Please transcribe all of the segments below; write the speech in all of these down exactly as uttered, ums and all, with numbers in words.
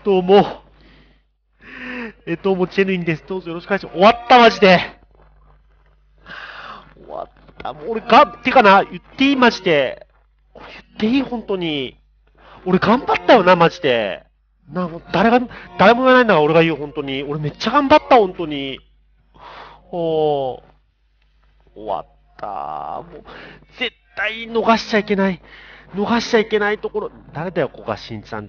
どうも。え、どうも、チェヌインです。どうぞよろしくお願いします。終わった、マジで。終わった。もう俺が、てかな、言っていい、マジで。言っていい、本当に。俺頑張ったよな、マジで。な、もう誰が、誰も言わないんだから俺が言う、本当に。俺めっちゃ頑張った、本当に。おー、終わった。もう、絶対逃しちゃいけない。逃しちゃいけないところ。誰だよ、古賀慎一さんって。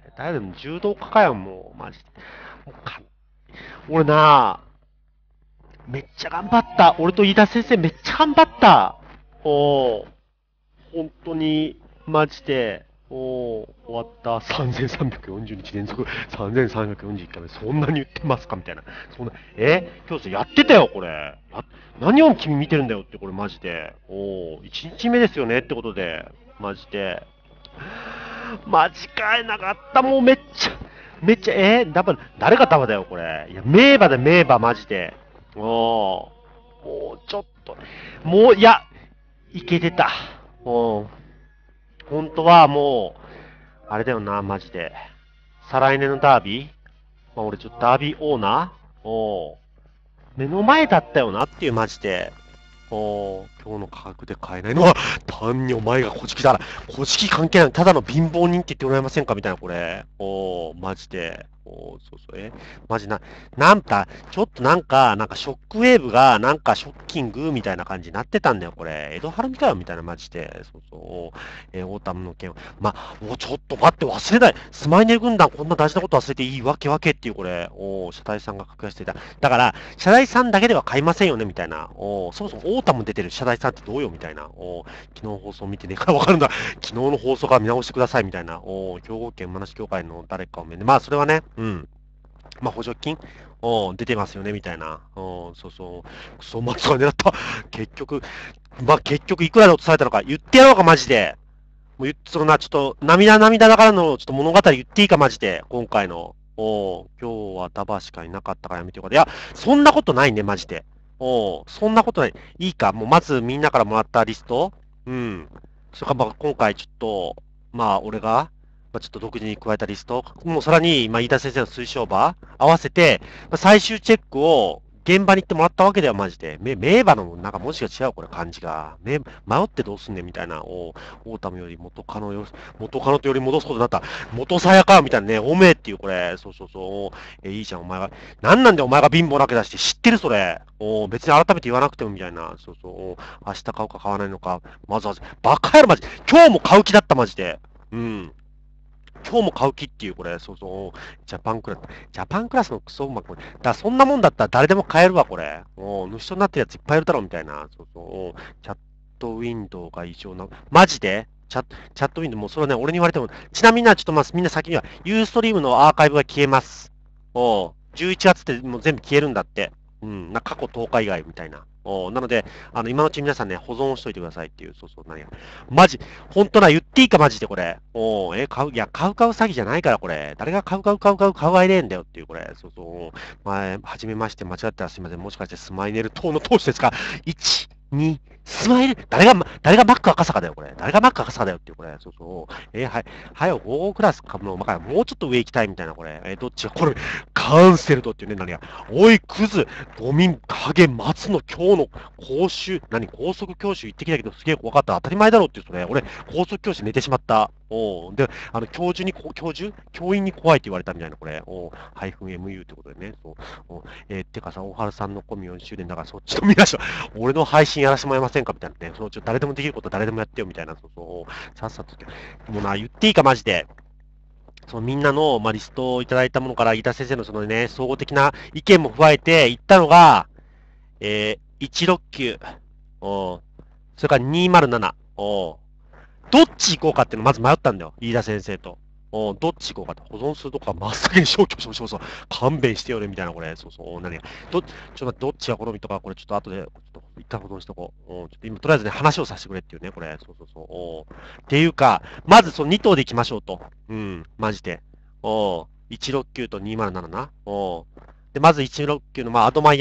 誰でも柔道家かよ、もう、マジで。もうか俺な、めっちゃ頑張った。俺と飯田先生めっちゃ頑張った。おー、本当に、マジで。おー、終わった。さんぜんさんびゃくよんじゅうにち連続、さんぜんさんびゃくよんじゅういっかいめ。そんなに言ってますかみたいな。そんな、え今日やってたよ、これ。や、何を君見てるんだよって、これマジで。おー、いちにちめですよねってことで。マジで。間違えなかった。もうめっちゃ、めっちゃ、えー、ダバ、誰がダバだよ、これ。いや、名馬だ、名馬、マジで。おー、もうちょっと、もう、いや、いけてた。おー、本当はもう、あれだよな、マジで。再来年のダービーまあ、俺ちょっとダービーオーナーおー、目の前だったよなっていう、マジで。おー、今日の価格で買えないのは、単にお前が小敷だな。小敷関係ない。ただの貧乏人って言ってもらえませんかみたいな、これ。おー、マジで。おー、そうそう、えマジな、なんか、ちょっとなんか、なんかショックウェーブが、なんかショッキングみたいな感じになってたんだよ、これ。江戸晴美かよ、みたいな、マジで。そうそう。えー、オータムの件。ま、おちょっと待って、忘れない。スマイネル軍団、こんな大事なこと忘れていいわけわけっていう、これ。おー、社大さんが格安していた。だから、社大さんだけでは買いませんよね、みたいな。おそもそもオータム出てる社大さんってどうよ、みたいな。お昨日の放送見てねえからわかるんだ。昨日の放送から見直してください、みたいな。お兵庫県馬主協会の誰かをめね。まあ、それはね、うん。まあ、補助金お出てますよね、みたいな。おそうそう。クソ、マツが狙った。結局、まあ、結局いくらで落とされたのか言ってやろうか、マジで。もう言っそのな、ちょっと、涙涙だからの、ちょっと物語言っていいか、マジで。今回の。お今日はダバしかいなかったからやめてよかった。いや、そんなことないね、マジで。おそんなことない。いいか、もうまずみんなからもらったリストうん。それから、まあ、今回ちょっと、まあ、俺が、まあ、ちょっと独自に加えたリスト、もうさらに、まあ、飯田先生の推奨馬合わせて、まあ、最終チェックを現場に行ってもらったわけだよ、マジで。め、名馬のなんか文字が違う、これ、漢字が。め、迷ってどうすんねん、みたいな。お、オータムより元カノよ、元カノとより戻すことになった。元さやか、みたいなね。おめえっていう、これ。そうそうそう。え、いいじゃん、お前が。なんなんでお前が貧乏なわけだして、知ってる、それ。お別に改めて言わなくても、みたいな。そうそう。お明日買うか買わないのか。まずは、バカ野郎、マジ。今日も買う気だった、マジで。うん。今日も買う気っていう、これ、そうそう、ジャパンクラス、ジャパンクラスのクソうまく、だからそんなもんだったら誰でも買えるわ、これ。おう、主になってるやついっぱいいるだろ、みたいな。そうそう、おうチャットウィンドウが異常な、マジでチャチャットウィンドウ、もうそれはね、俺に言われても、ちなみにな、ちょっとまあ、みんな先には、ユーストリームのアーカイブが消えます。おう、じゅういちがつってもう全部消えるんだって。うん、な、過去とおか以外みたいな。おうなので、あの、今のうち皆さんね、保存しといてくださいっていう、そうそう、何や。マジ、ほんとな、言っていいか、マジでこれ。おー、え、買う、いや、買う買う詐欺じゃないから、これ。誰が買う買う買う買う買うアイレーンだよっていう、これ。そうそう。前、はじめまして、間違ったらすいません。もしかしてスマイネル等の投資ですか ?いち、に、スマイル、誰が、誰がマック赤坂だよ、これ。誰がマック赤坂だよっていう、これ。そうそう。えーはい。はよ、ご号クラス株の、まあ、もうちょっと上行きたいみたいな、これ。えーどっちが、これ、カンセルドっていうね、何や。おい、クズ、ゴミ、影、松の今日の講習、何、高速教習行ってきたけど、すげえ怖かった。当たり前だろっていう、それ。俺、高速教師寝てしまった。おで、あの、教授にこ、教授教員に怖いって言われたみたいな、これ。おハイフン エムユー ってことでね。そう。おえー、てかさ、大原さんのコミよんしゅうねんだから、そっちの見ましょう。俺の配信やらせてもらえませんかみたいなね。そのちょ誰でもできること誰でもやってよ、みたいな。そうそう。さっさと。もうな、言っていいか、マジで。そのみんなの、まあ、リストをいただいたものから、飯田先生のそのね、総合的な意見も加えて言ったのが、えー、いちろっきゅう、おそれからにーまるなな、おどっち行こうかっていうのまず迷ったんだよ。飯田先生と。おどっち行こうかって。保存するとこは真っ先に消去しましょう。そう。勘弁してよね、みたいな、これ。そうそう。何が。ど、ちょっと待って、どっちが好みとか、これちょっと後で、ちょっと一旦保存しとこう。おちょっと今、とりあえずね、話をさせてくれっていうね、これ。そうそうそう。おっていうか、まずそのに頭で行きましょうと。うん、マジで。おいちろっきゅうとにーまるななな。おで、まずいちろっきゅうの、まあ、アドマイヤー、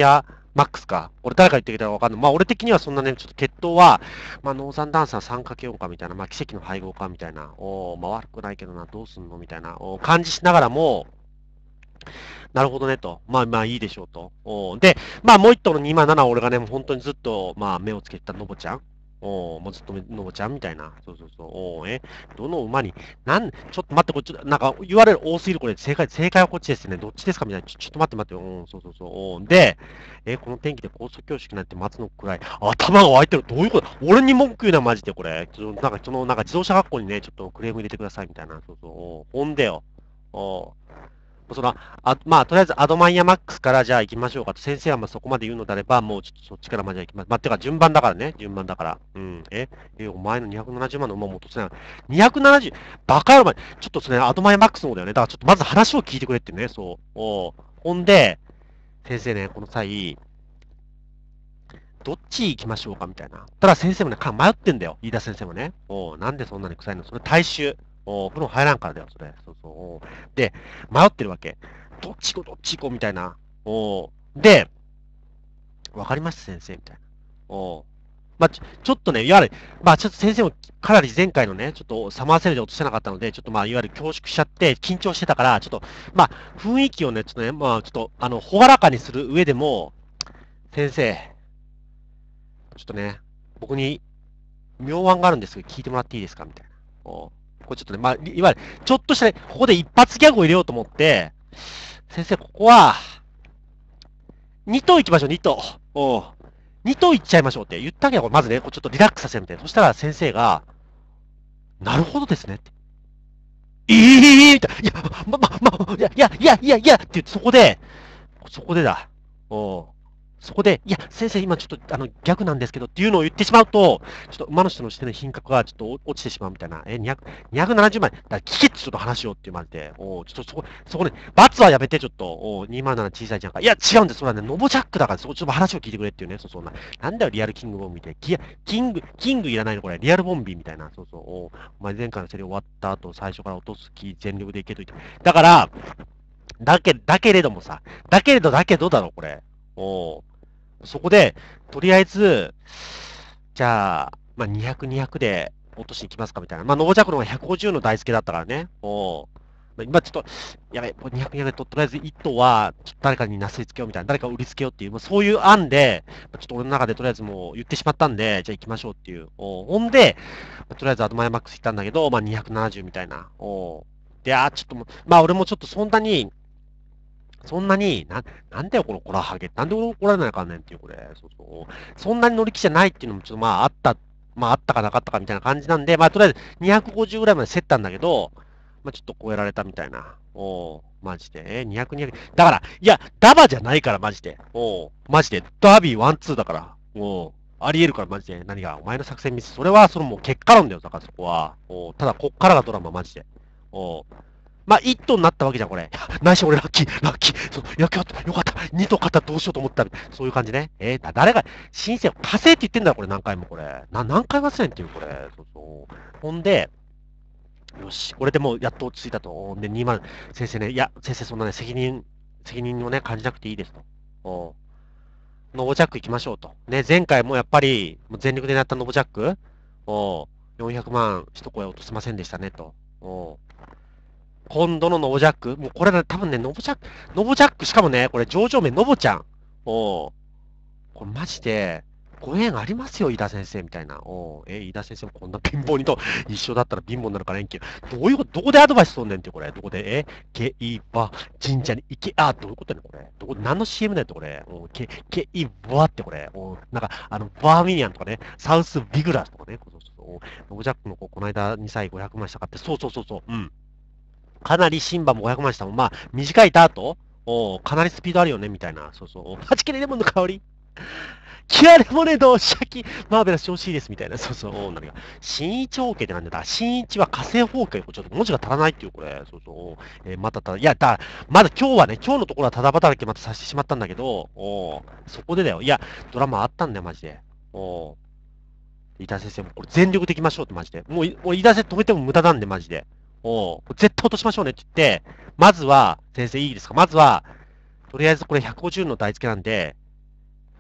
マックスか。俺誰か言ってきたかわかんない。まあ俺的にはそんなね、ちょっと血統は、まあノーザンダンサー さんかけよん かみたいな、まあ奇跡の配合かみたいな、おー、まあ悪くないけどな、どうすんのみたいな、おー感じしながらも、なるほどねと。まあまあいいでしょうと。おーで、まあもう一頭のにまんななは俺がね、もう本当にずっと、まあ目をつけてたノボちゃん。おーもうずっとノボちゃんみたいな。そうそうそう。おーえ、どの馬に、なん、ちょっと待って、こっち、なんか言われる多すぎる、これ、正解、正解はこっちですね。どっちですかみたいな。ちょ、ちょっと待って待って。うん、そうそうそう。おーで、え、この天気で高速教識なんて待つのくらい、頭が湧いてる。どういうこと俺に文句言うな、マジで、これ。ちょっとなんか、その、なんか自動車学校にね、ちょっとクレーム入れてください、みたいな。そうそう。おーほんでよ。おーその、あ、まあ、とりあえずアドマイヤマックスからじゃあ行きましょうかと。先生はまあそこまで言うのであれば、もうちょっとそっちからまあじゃあ行きます。まあ、てか順番だからね。順番だから。うん。ええ、お前のにひゃくななじゅうまんの馬も落とせない。にひゃくななじゅう、バカ野郎前。ちょっとそれ、アドマイヤマックスの方だよね。だからちょっとまず話を聞いてくれってね。そう。おうほんで、先生ね、この際、どっち行きましょうかみたいな。ただ先生もね、か迷ってんだよ。飯田先生もね。おうなんでそんなに臭いのそれ大衆。おう風呂入らんからだよ、それ。そうそう。おうで、迷ってるわけ。どっち行こう、どっち行こう、みたいな。おうで、わかりました、先生、みたいな。おうまあ、ちょ、ちょっとね、いわゆる、まあ、ちょっと先生もかなり前回のね、ちょっとサマーセールで落とせなかったので、ちょっとまあ、いわゆる恐縮しちゃって、緊張してたから、ちょっと、まあ、雰囲気をね、ちょっとね、まあ、ちょっと、あの、ほがらかにする上でも、先生、ちょっとね、僕に妙案があるんですけど、聞いてもらっていいですかみたいな。おうこれちょっとね、まあ、いわゆる、ちょっとしたね、ここで一発ギャグを入れようと思って、先生、ここは、に頭行きましょう、に頭。おうに頭行っちゃいましょうって言ったわけよ。まずね、こうちょっとリラックスさせるみたいな。そしたら先生が、なるほどですねって。ええーみたいな。いや、ま、ま、ま、いや、いや、いや、いや、いや、って言って、そこで、そこでだ。おうそこで、いや、先生、今ちょっと、あの、逆なんですけどっていうのを言ってしまうと、ちょっと馬の人の視点の品格がちょっと落ちてしまうみたいな。え、にひゃく、にひゃくななじゅうまん。だから聞けってちょっと話をって言われて、おうちょっとそこ、そこね、罰はやめて、ちょっと、おうにまるなな小さいじゃんか。いや、違うんです。それはね、ノボジャックだから、そこちょっと話を聞いてくれっていうね。そうそうな。なんだよ、リアルキングボンビーって。キキング、キングいらないのこれ。リアルボンビーみたいな。そうそう。おうお前前回のセリ終わった後、最初から落とす気、全力でいけといて。だから、だけ、だけれどもさ、だけれどだけどだろ、これ。おうそこで、とりあえず、じゃあ、まあ、にひゃく、にひゃくで落としに行きますかみたいな。まあ、ノボジャクロがひゃくごじゅうの台付けだったからね。おまあ今ちょっと、やべ、にひゃく、にひゃくでと、とりあえずいっ頭は、ちょっと誰かになすりつけようみたいな。誰か売りつけようっていう、まあ、そういう案で、まあちょっと俺の中でとりあえずもう言ってしまったんで、じゃあ行きましょうっていう。おほんで、まあとりあえずアドマイマックス行ったんだけど、まあ、にひゃくななじゅうみたいな。おで、あー、ちょっともう、まあ俺もちょっとそんなに、そんなに、な、なんだよ、このコラハゲ。なんで俺怒られないかんねんっていう、これ。そうそう。そんなに乗り気じゃないっていうのも、ちょっとまあ、あった、まあ、あったかなかったかみたいな感じなんで、まあ、とりあえずにひゃくごじゅうぐらいまで競ったんだけど、まあ、ちょっと超えられたみたいな。おー、マジで。えー、にひゃく、にひゃく。だから、いや、ダバじゃないから、マジで。おー、マジで。ダービーワン、ツーだから。おー、あり得るから、マジで。何が、お前の作戦ミス。それは、そのもう結果論だよ、だからそこは。おー、ただ、こっからがドラマ、マジで。おー。まあ、いち頭になったわけじゃん、これ。内緒俺ラッキー、ラッキー。そう、よかった、よかった。に頭勝ったらどうしようと思ったら、そういう感じね。えー、だ誰が、申請、火星って言ってんだよ、これ何回もこれ。な、何回忘れんっていう、これ。そうそう。ほんで、よし、これでもうやっと落ち着いたと。で、にまん、先生ね、いや、先生そんなね、責任、責任をね、感じなくていいですと。おノボジャック行きましょうと。ね、前回もやっぱり、もう全力でやったノボジャックおよんひゃくまん一声落とせませんでしたねと。お今度のノボジャックもうこれね、多分ね、ノボジャック、ノボジャック、しかもね、これ上場名ノボちゃん。おうこれマジで、ご縁ありますよ、飯田先生みたいな。おうえ、飯田先生もこんな貧乏にと一緒だったら貧乏になるからえんけど、どういうこと、どこでアドバイスとんねんって、これ。どこで、え、ゲイバ神社に行け、あ、どういうことやねん、これ。どこ、何の シーエム だよって、これ。おうゲ、ゲイバって、これ。おうなんか、あの、バーミニアンとかね、サウスビグラスとかね、そうそうそう。おうノボジャックの子、この間にさいごひゃくまんしたかって、そうそうそうそう。うん。かなりシンバもごひゃくまんしたもん。まあ、短いダートおかなりスピードあるよね、みたいな。そうそう。はち切れレモンの香りキアレモネード、シャキ、マーベラス調子いいです、みたいな。そうそう。お何が。新一王家ってなんだ。新一は火星方家。ちょっと文字が足らないっていう、これ。そうそう。えーまたただ、いや、だ、まだ今日はね、今日のところはただ働きまたさせてしまったんだけど、おそこでだよ。いや、ドラマあったんだよ、マジで。お飯田先生も、これ全力でいきましょうって、マジで。もう、もう飯田先生止めても無駄なんで、マジで。お絶対落としましょうねって言って、まずは、先生いいですかまずは、とりあえずこれひゃくごじゅうの台付けなんで、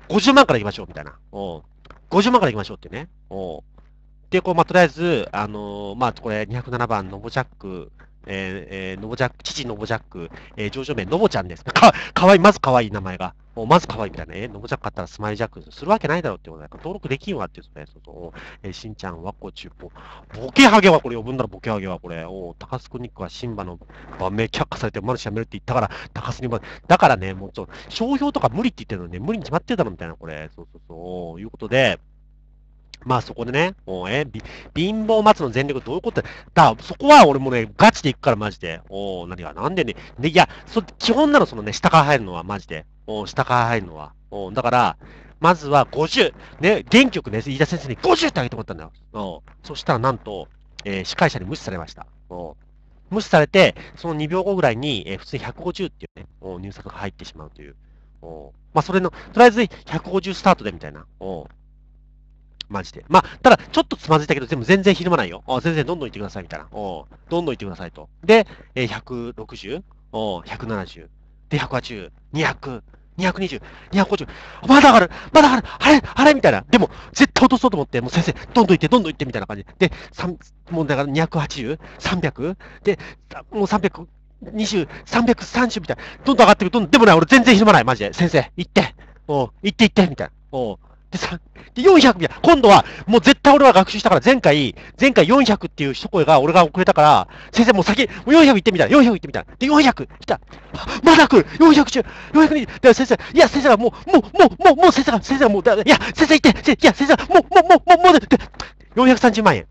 ごじゅうまんから行きましょう、みたいな。おごじゅうまんから行きましょうってね。おで、こう、まあ、とりあえず、あのーまあ、これ、にひゃくななばん、ノボジャック、えー、えー、ノボジャック、父ノボジャック、えー、上場名、ノボちゃんです。か、かわいい、まずかわいい名前が。おまずかわいいみたいな。えー、ノボジャック買ったらスマイルジャックするわけないだろうってことだから、登録できんわっていう、それ、そうそう。えー、しんちゃんはこ中ポ。ボケハゲはこれ呼ぶんだろ、ボケハゲはこれ。お高須クニックはシンバの番名却下されてマルシやめるって言ったから、高須にまで。だからね、もうちょっと、商標とか無理って言ってるのにね、無理に決まってるだろ、みたいな、これ。そうそうそう。いうことで、まあそこでね、もうえ、び貧乏待つの全力どういうことだだからそこは俺もね、ガチで行くからマジで。お何が、なんでね、ね、いや、そ、基本なの、そのね、下から入るのはマジで。お下から入るのは。おだから、まずはごじゅう。ね、元気よくね、飯田先生にごじゅうってあげてもらったんだよ。おそしたらなんと、えー司会者に無視されました。お無視されて、そのにびょうごぐらいに、えー普通にひゃくごじゅうっていうね、お入札が入ってしまうという。おまあそれの、とりあえずひゃくごじゅうスタートでみたいな。おマジで。まあ、ただ、ちょっとつまずいたけど、全部全然ひるまないよ。あ全然どんどん行ってください、みたいな。おどんどん行ってくださいと。で、えー、ひゃくろくじゅう? おひゃくななじゅう。で、ひゃくはちじゅう。にひゃく。にひゃくにじゅう。にひゃくごじゅう。まだ上がるまだ上がるあれあれみたいな。でも、絶対落とそうと思って、もう先生、どんどん行って、どんどん行って、みたいな感じで。で、さんもうだからにひゃくはちじゅう ?さんびゃく? で、もうさんびゃくにじゅう、さんびゃくさんじゅうみたいな。どんどん上がってくる。どんどん、でもね、俺全然ひるまない。マジで。先生、行って。お行って行って、みたいな。おで、さ、で、よんひゃくみたいな。今度は、もう絶対俺は学習したから、前回、前回よんひゃくっていう一声が俺が遅れたから、先生もう先、もうよんひゃく行ってみたいな。よんひゃく行ってみたいな。で、よんひゃく来た。まだ来る !よんひゃく 中、よんひゃくにじゅう。で、先生、いや、先生がもう、もう、もう、もう、もう先生が、先生がもう、だいや、先生行って、いや、先生が、もう、もう、もう、もう、もう、で、よんひゃくさんじゅうまん円。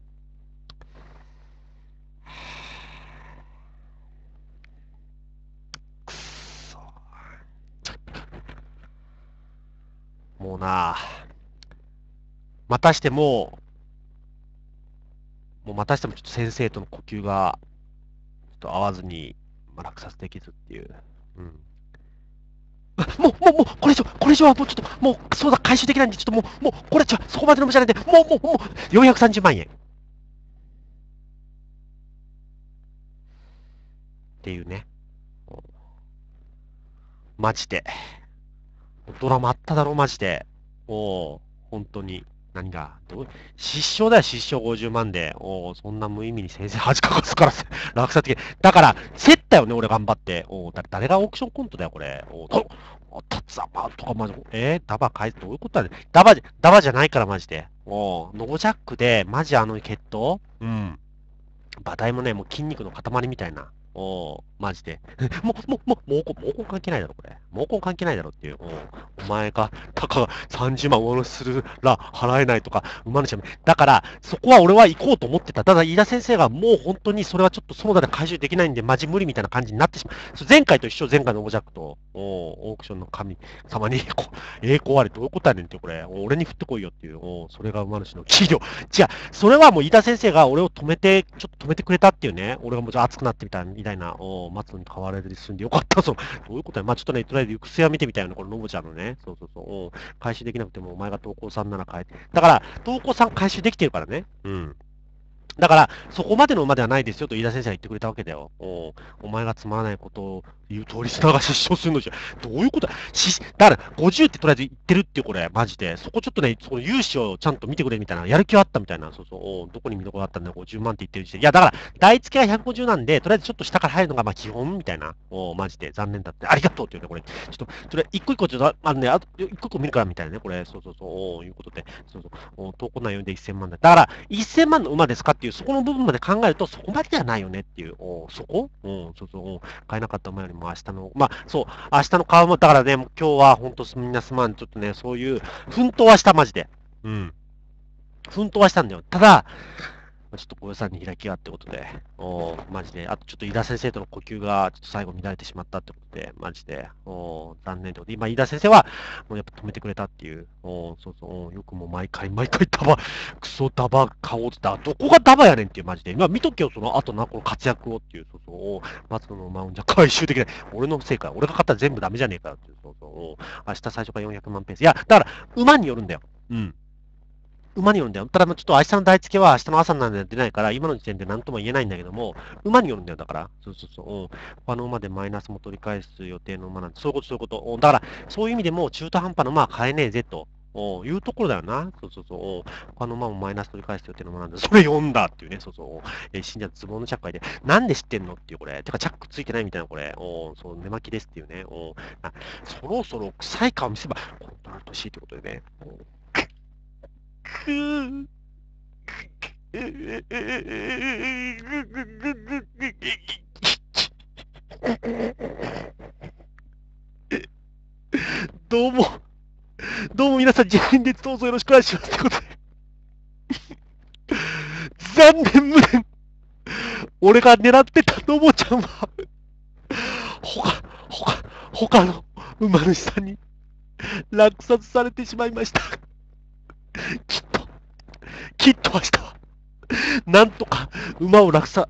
くっそもうなまたしても、もうまたしてもちょっと先生との呼吸が、ちょっと合わずに、まあ、落札できずっていう。うん。もう、もう、もう、これ以上、これ以上はもうちょっと、もう、そうだ、回収できないんで、ちょっともう、もう、これ、ちょ、そこまでの無じゃないんで、もう、もう、もう、よんひゃくさんじゅうまん円。っていうね。マジで。ドラマあっただろ、マジで。おう、本当に。何が、どう、失笑だよ、失笑ごじゅうまんで。おう、そんな無意味に先生恥かかすから落札的。だから、競ったよね、俺頑張って。おう、だ誰がオークションコントだよ、これ。おう、と、おタツアパーとか、まじ、えー、ダバ返す、どういうことだね。ダバじゃ、ダバじゃないから、マジで。おう、ノボジャックで、マジあの決闘うん。馬体もね、もう筋肉の塊みたいな。おー、マジで。もう、もう、もう、毛根、毛根関係ないだろ、これ。毛根関係ないだろっていう。おーお前が、たかがさんじゅうまん上乗せするら払えないとか、馬主は、だから、そこは俺は行こうと思ってた。ただ、飯田先生がもう本当にそれはちょっとそうだで回収できないんで、マジ無理みたいな感じになってしまう。そう前回と一緒、前回のオブジャクト。おーオークションの神様に、こ栄光あれ、どういうことやねんって、これ。俺に振ってこいよっていう。おーそれが馬主の企業。違う、それはもう飯田先生が俺を止めて、ちょっと止めてくれたっていうね。俺がもう熱くなってみたいみたいな、お松野に変われるで済んでよかった。そう、どういうことや。まあちょっとね、とりあえず行く末は見てみたいよね。こののぼちゃんのね。そうそうそう。お回収できなくてもお前が投稿さんなら変えて。だから、投稿さん回収できてるからね。うん。だから、そこまでの馬ではないですよと飯田先生が言ってくれたわけだよ。おお前がつまらないことを言う通り、リスナーが失笑するのじゃ。どういうことだし、だから、ごじゅうってとりあえず言ってるっていう、これ、マジで。そこちょっとね、その融資をちゃんと見てくれみたいな、やる気はあったみたいな。そうそう、おどこに見どころあったんだよ、ごじゅうまんって言ってる時点。いや、だから、第一付けがひゃくごじゅうなんで、とりあえずちょっと下から入るのが、まあ、基本みたいな。おマジで、残念だって。ありがとうっていうね、これ。ちょっと、とりあえず、一個一個ちょっと、あのね、あと、一個一個見るからみたいなね、これ。そうそうそう、おいうことで。そうそう、お投稿内容でせんまんだ。だから、せんまんの馬ですかっていう、そこの部分まで考えると、そこまでではないよねっていう、おそこうん、そうそう、お買えなかった馬よりも明日の、まあ、そう、明日の顔も、だからね、今日は本当みんなすまん、ちょっとね、そういう、奮闘はした、マジで。うん。奮闘はしたんだよ。ただ、ちょっとご予算に開きがってことで、おマジで、あとちょっと飯田先生との呼吸がちょっと最後乱れてしまったってことで、マジで、お残念ってことで、今、飯田先生は、もうやっぱ止めてくれたっていう、おそうそう、よくもう毎回、毎回ダバ、クソダバ顔ってた、どこがダバやねんっていう、マジで。今見とけよ、その後な、この活躍をっていう、そうそう、松野のマウンじゃ回収できない。俺のせいか、俺が勝ったら全部ダメじゃねえかよっていう、そうそう、明日最初からよんひゃくまんペース。いや、だから、馬によるんだよ。うん。 馬によるんだよ。ただ、ちょっと明日の台付けは明日の朝なんで出ないから、今の時点で何とも言えないんだけども、馬によるんだよ、だから。そうそうそう。うん、他の馬でマイナスも取り返す予定の馬なんて、そういうこと、そういうこと。うん、だから、そういう意味でも中途半端な馬は買えねえぜと。うん、いうところだよな。そうそうそう。うん、他の馬もマイナス取り返す予定の馬なんで、それ読んだっていうね。そうそう。えー、信者ズボンのチャック書いて、なんで知ってんのっていう、これ。てか、チャックついてないみたいな、これ。うん、そう、寝巻きですっていうね。うん、あ、そろそろ臭い顔見せば、コントラルト C ってことでね。うんくーどうも、どうも皆さん、自分でどうぞよろしくお願いしますってことで。残念無念。俺が狙ってたのぼちゃんは、他、他、他の馬主さんに落札されてしまいました。きっと、きっと明日は、なんとか馬を落札。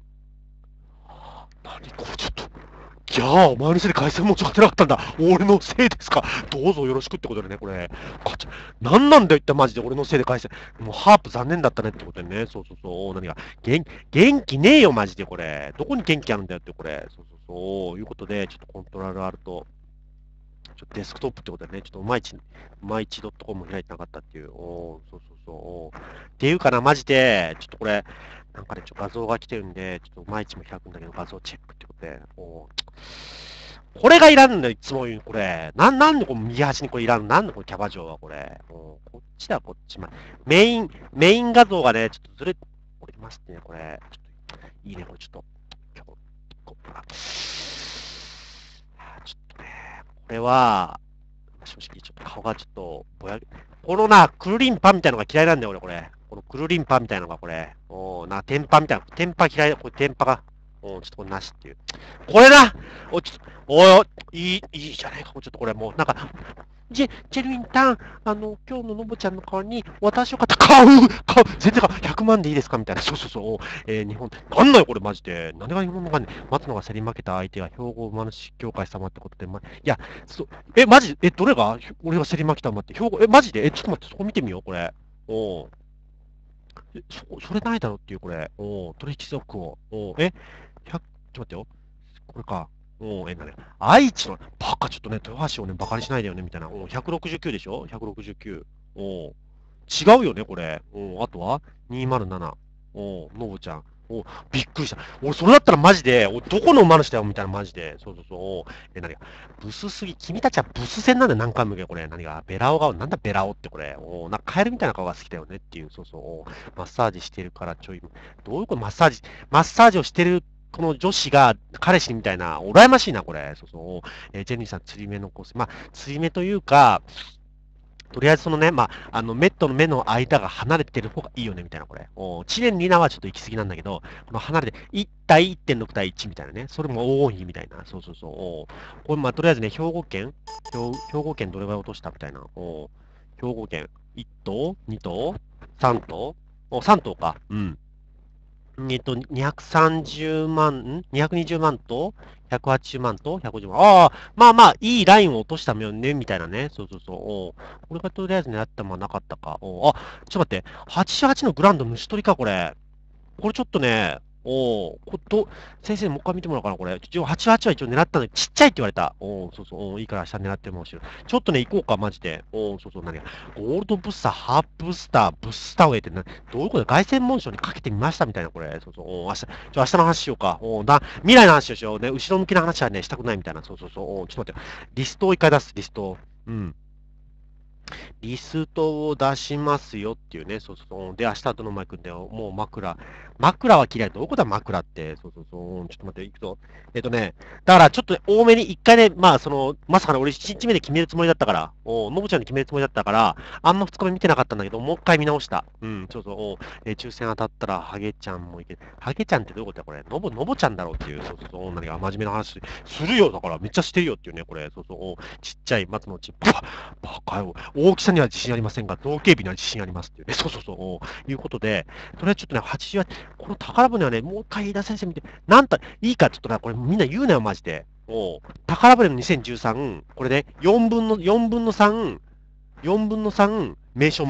何これちょっと。じゃあ、お前のせいで回線もちょっと勝てなかったんだ。俺のせいですか。どうぞよろしくってことでね、これ。こっち、なんなんだよ、一体マジで。俺のせいで回線。もうハープ残念だったねってことでね。そうそうそう。何が。元元気ねえよ、マジで、これ。どこに元気あるんだよって、これ。そうそうそう。いうことで、ちょっとコントロールあると、ちょっとデスクトップってことでね、ちょっとうまいち、うまいち .com 開いてなかったっていう。おーそうそうそう。おーっていうかな、マジで、ちょっとこれ、なんかね、ちょっと画像が来てるんで、ちょっとうまいちも開くんだけど、画像チェックってことで。おーこれがいらんのよ、いつも言う、これ。なん、なんでこの右端にこれいらんのなんでこれキャバ嬢はこれ。おーこっちだ、こっち。ま、メイン、メイン画像がね、ちょっとずれ、おりますね、これ。ちょっと、いいね、これちょっと。今日、こあちょっとね、これは、正直、ちょっと顔がちょっと、ぼや、このな、クルリンパみたいなのが嫌いなんだよ、俺、これ。このクルリンパみたいなのが、これ。おーな、テンパみたいな。テンパ嫌いだ。これ、テンパが。おーちょっとこれなしっていう。これだお、ちょっと、おいおい、いい、いいじゃないか。ちょっとこれもう、なんか、ジェ、ジェルウィンタン、あの、今日ののぼちゃんの代わりに、私を買った、買う買う全然買う !ひゃく 万でいいですかみたいな。そうそうそう。えー、日本、なんだよ、これマジで。何が日本のかんね松野が競り負けた相手は、兵庫馬主協会様ってことで、ま、いや、そ、え、マジえ、どれが俺が競り負けた馬って、兵庫、え、マジでえ、ちょっと待って、そこ見てみよう、これ。おうえ、そ、それないだろっていう、これ。おう取引速報。おうえ、ひゃく、ちょっと待ってよ。これか。おうえ、なに愛知の、バカ、ちょっとね、豊橋をね、バカにしないでよね、みたいな。おうひゃくろくじゅうきゅうでしょ ?ひゃくろくじゅうきゅう。おう違うよね、これ。おうあとはにひゃくなな。おうのぶちゃん。おうびっくりした。俺、それだったらマジで、おどこの馬主だよ、みたいな、マジで。そうそうそう。おうえ、なにが、ブスすぎ。君たちはブス戦なんだよ、何回も言うけど、これ。何が、ベラオが、なんだベラオって、これ。おうなんかカエルみたいな顔が好きだよねっていう。そうそう。おうマッサージしてるからちょい、どういうことマッサージ、マッサージをしてるこの女子が彼氏みたいな、羨ましいな、これ。そうそう。えージェニーさん、釣り目のコース。まあ、釣り目というか、とりあえずそのね、まあ、あの、目と目の間が離れてる方がいいよね、みたいな、これ。お知念里奈はちょっと行き過ぎなんだけど、この離れて、いち対いってんろく対いちみたいなね。それも多いみたいな。そうそうそう。おこれ、まあ、とりあえずね、兵庫県兵兵庫県どれぐらい落としたみたいな。お兵庫県いち頭 ?に 頭 ?さん 頭お、さん頭か。うん。えっと、にひゃくさんじゅうまん、ん ?にひゃくにじゅう 万と、ひゃくはちじゅうまんと、ひゃくごじゅうまん。ああ、まあまあ、いいラインを落としたよね、みたいなね。そうそうそう。おうこれがとりあえず狙ったままなかったか。おうあ、ちょっと待って。はちじゅうはちのグランド虫取りか、これ。これちょっとね、おお、こど、先生もう一回見てもらおうかな、これ。一応はちじゅうはちはちは一応狙ったのに、ちっちゃいって言われた。おお、そうそう、おいいから明日狙ってもしろ。ちょっとね、行こうか、マジで。おお、そうそう、何が。ゴールドブッスター、ハープブスター、ブスターウェイってな、どういうことだ凱旋門賞にかけてみましたみたいな、これ。そうそう、お明日、ちょ、明日の話しようか。おだ、未来の話をしようね。後ろ向きの話はね、したくないみたいな。そうそうそう、おちょっと待って。リストを一回出す、リスト。うん。リストを出しますよっていうね。そうそうそう。で、明日どのマイクでもう枕。枕は嫌い。どこだ枕って。そうそうそう。ちょっと待って、いくと。えっとね、だからちょっとね多めに一回ね、まあその、まさかね、俺いちにちめで決めるつもりだったから、おのぶちゃんに決めるつもりだったから、あんまふつかめ見てなかったんだけど、もう一回見直した。うん、そうそう。おえー抽選当たったら、ハゲちゃんもいける。ハゲちゃんってどういうことだこれ。のぼ、のぼちゃんだろうっていう。そうそうそう。何が真面目な話するよ。だからめっちゃしてるよっていうね、これ。そうそう。おちっちゃい松のちっぱ。バカよ。大きさには自信ありませんが、造形美には自信ありますっていうね。そうそうそう。おいうことで、とりあえずちょっとね、はちじゅうはち、この宝船はね、もう一回飯田先生見て、なんと、いいかちょっとね、これみんな言うなよ、マジで。お宝船のにせんじゅうさん、これね、よんぶんの、よんぶんのさん、よんぶんのさん、名称マンボ。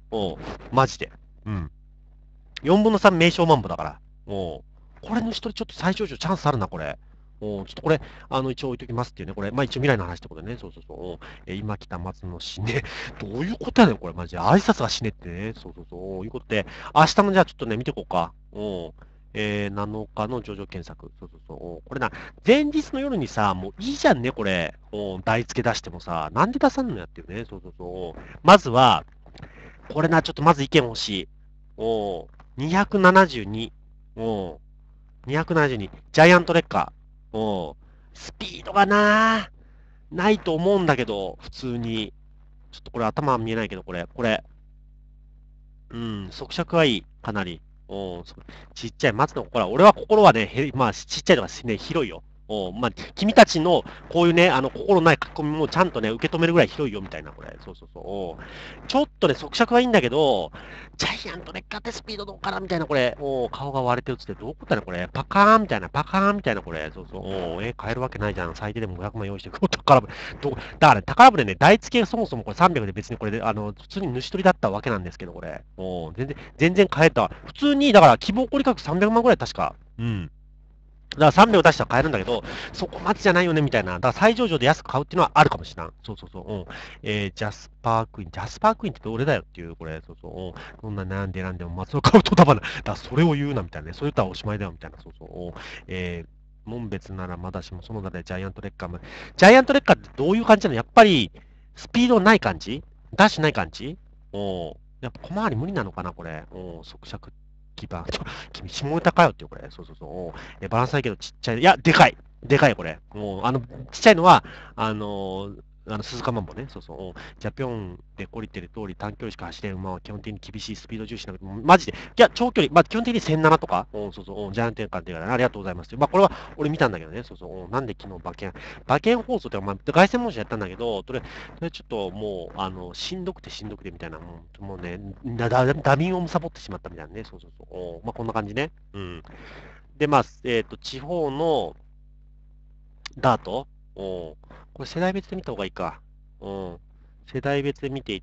おう、マジで。うん。よんぶんのさん名称万歩だから。おう、これの一人ちょっと最上場チャンスあるな、これ。おう、ちょっとこれ、あの、一応置いときますっていうね。これ、まあ一応未来の話ってことでね。そうそうそう。おう、えー今来た松の死ね。どういうことやねん、これ、マジで。挨拶が死ねってね。そうそうそう。おういうことで、明日のじゃあちょっとね、見ていこうか。おう、えー、なのかの上場検索。そうそうそう。おうこれな、前日の夜にさ、もういいじゃんね、これ。おう台付け出してもさ、なんで出さんのやっていうね。そうそうそう。おうまずは、これな、ちょっとまず意見欲しい。おうにひゃくななじゅうに。おうにひゃくななじゅうに。ジャイアントレッカー。おうスピードがな、ないと思うんだけど、普通に。ちょっとこれ頭見えないけど、これ、これ。うん、速尺はいい。かなり。おそちっちゃい松の心は、俺は心はね、へまあ、ちっちゃいとかね、広いよ。おまあ、君たちの、こういうね、あの、心ない書き込みもちゃんとね、受け止めるぐらい広いよ、みたいな、これ。そうそうそう。おちょっとね、速尺はいいんだけど、ジャイアントレッカーってスピードどうかなみたいな、これ。お顔が割れて映って、どういうことだね、これ。パカーンみたいな、パカーンみたいな、これ。そうそう。おえ、買えるわけないじゃん。最低でもごひゃくまん用意してくる。宝船。どだからね、宝船ね、台付けがそもそもこれさんびゃくで別にこれで、あの、普通に主取りだったわけなんですけど、これ。お全然、全然買えた。普通に、だから希望小売価格さんびゃくまんぐらい確か。うん。だからさんびゃく出したら買えるんだけど、そこまでじゃないよね、みたいな。だから最上場で安く買うっていうのはあるかもしれん。そうそうそう。うん。えー、ジャスパークイーン。ジャスパークイーンってどれだよっていう、これ。そうそう。うん。そんな悩んで選んでも、松尾買うとだばな。だからそれを言うな、みたいなね。それ言ったらおしまいだよ、みたいな。そうそう。うん。えー、門別ならまだしも、その他でジャイアントレッカーも。ジャイアントレッカーってどういう感じなの？やっぱり、スピードない感じ？ダッシュない感じ？うん。やっぱ小回り無理なのかな、これ。うん。速尺基盤。ちょ、君、下ネタかよっていう、これ。そうそうそう。え、バランスないけどちっちゃい。いや、でかい。でかい、これ。もう、あの、ちっちゃいのは、あのーあの、鈴鹿マンボね。そうそう。じゃあ、ぴょんで降りてる通り、短距離しか走れん馬は基本的に厳しいスピード重視なので、もうマジで。いや、長距離、まあ、基本的にせんななとか、うん、そうそう、うん、ジャイアント転換っていうから、ね、ありがとうございます。まあ、これは俺見たんだけどね。そうそう、うん、なんで昨日馬券、馬券放送って、まあ、凱旋門賞やったんだけど、それ、それちょっともう、あの、しんどくてしんどくてみたいな、もうもうね、だ、だ、ダミンを貪ってしまったみたいなね。そうそうそう。うんまあ、こんな感じね。うん。で、まあ、えっと、地方のダート、うん、これ世代別で見た方がいいか。うん、世代別で見ていって、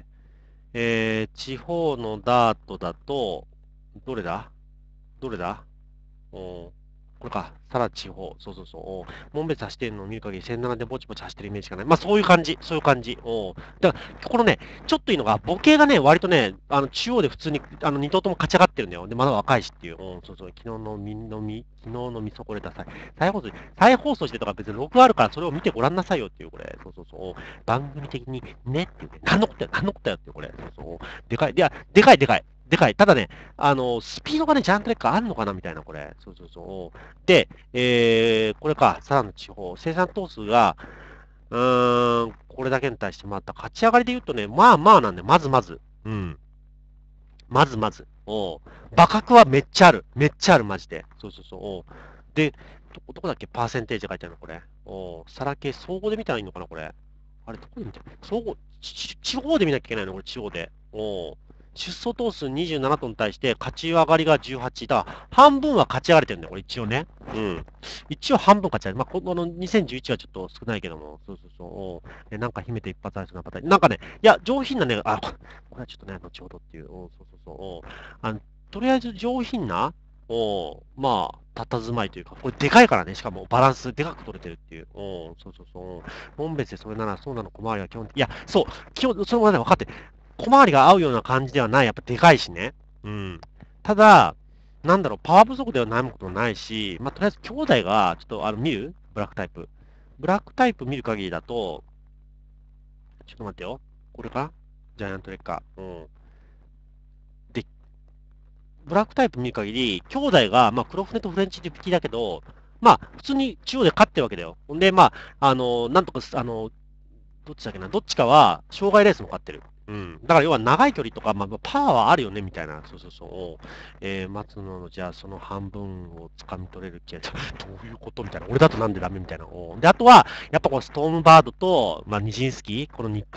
えー、地方のダートだと、どれだどれだうん。これか。さら地方。そうそうそう。門別走ってるのを見る限り、せんななでぼちぼち走ってるイメージがない。まあ、そういう感じ。そういう感じ。うん。だから、このね、ちょっといいのが、母系がね、割とね、あの、中央で普通に、あの、二頭とも勝ち上がってるんだよ。で、まだ若いしっていう。うん、そうそう。昨日のみのみ、昨日のみそこれた再、再放送、再放送してとか別に録画あるからそれを見てごらんなさいよっていう、これ。そうそうそう。番組的にねっていうね。何のことや、何のことやっていう、これ。そうそう。でかい。いや、でかいでかい。でかい。ただね、あの、スピードがね、ジャイアントレッカーあるのかなみたいな、これ。そうそうそう。で、えー、これか、さらの地方、生産頭数が、うーん、これだけに対して、また勝ち上がりで言うとね、まあまあなんで、まずまず。うん。まずまず。おう馬角はめっちゃある。めっちゃある、マジで。そうそうそう。おうで、どこ、どこだっけパーセンテージ書いてあるのこれ。おうサラ系、総合で見たらいいのかなこれ。あれ、どこで見たら総合、ち地方で見なきゃいけないのこれ、地方で。おう出走頭数にじゅうななトンに対して、勝ち上がりがじゅうはちだ。半分は勝ち上がれてるんだよ、これ、一応ね。うん。一応半分勝ち上がり。まあ、このにせんじゅういちはちょっと少ないけども。そうそうそう。おうえなんか秘めて一発ありそうなパターン。なんかね、いや、上品なね、あ、ここれはちょっとね、後ほどっていう。おうそうそうそう。おうあのとりあえず上品な、おまあ、佇まいというか、これでかいからね、しかもバランスでかく取れてるっていう。おそうそうそう。門別でそれならそうなの、小回りは基本的。いや、そう、基本、それもね、分かって。小回りが合うような感じではない。やっぱでかいしね。うん。ただ、なんだろう、パワー不足ではないこともないし、まあ、とりあえず兄弟が、ちょっと、あの、見るブラックタイプ。ブラックタイプ見る限りだと、ちょっと待ってよ。これかジャイアントレッカー。うん。で、ブラックタイプ見る限り、兄弟が、まあ、黒船とフレンチで引きだけど、まあ、普通に中央で勝ってるわけだよ。ほんで、まあ、あの、なんとか、あの、どっちだっけな、どっちかは、障害レースも勝ってる。うん。だから要は長い距離とか、まあ、パワーはあるよね、みたいな。そうそうそう。えー、松野の、じゃあ、その半分を掴み取れるけど、どういうことみたいな。俺だとなんでダメみたいな。おで、あとは、やっぱこのストームバードと、まあ、ニジンスキー、このニックス。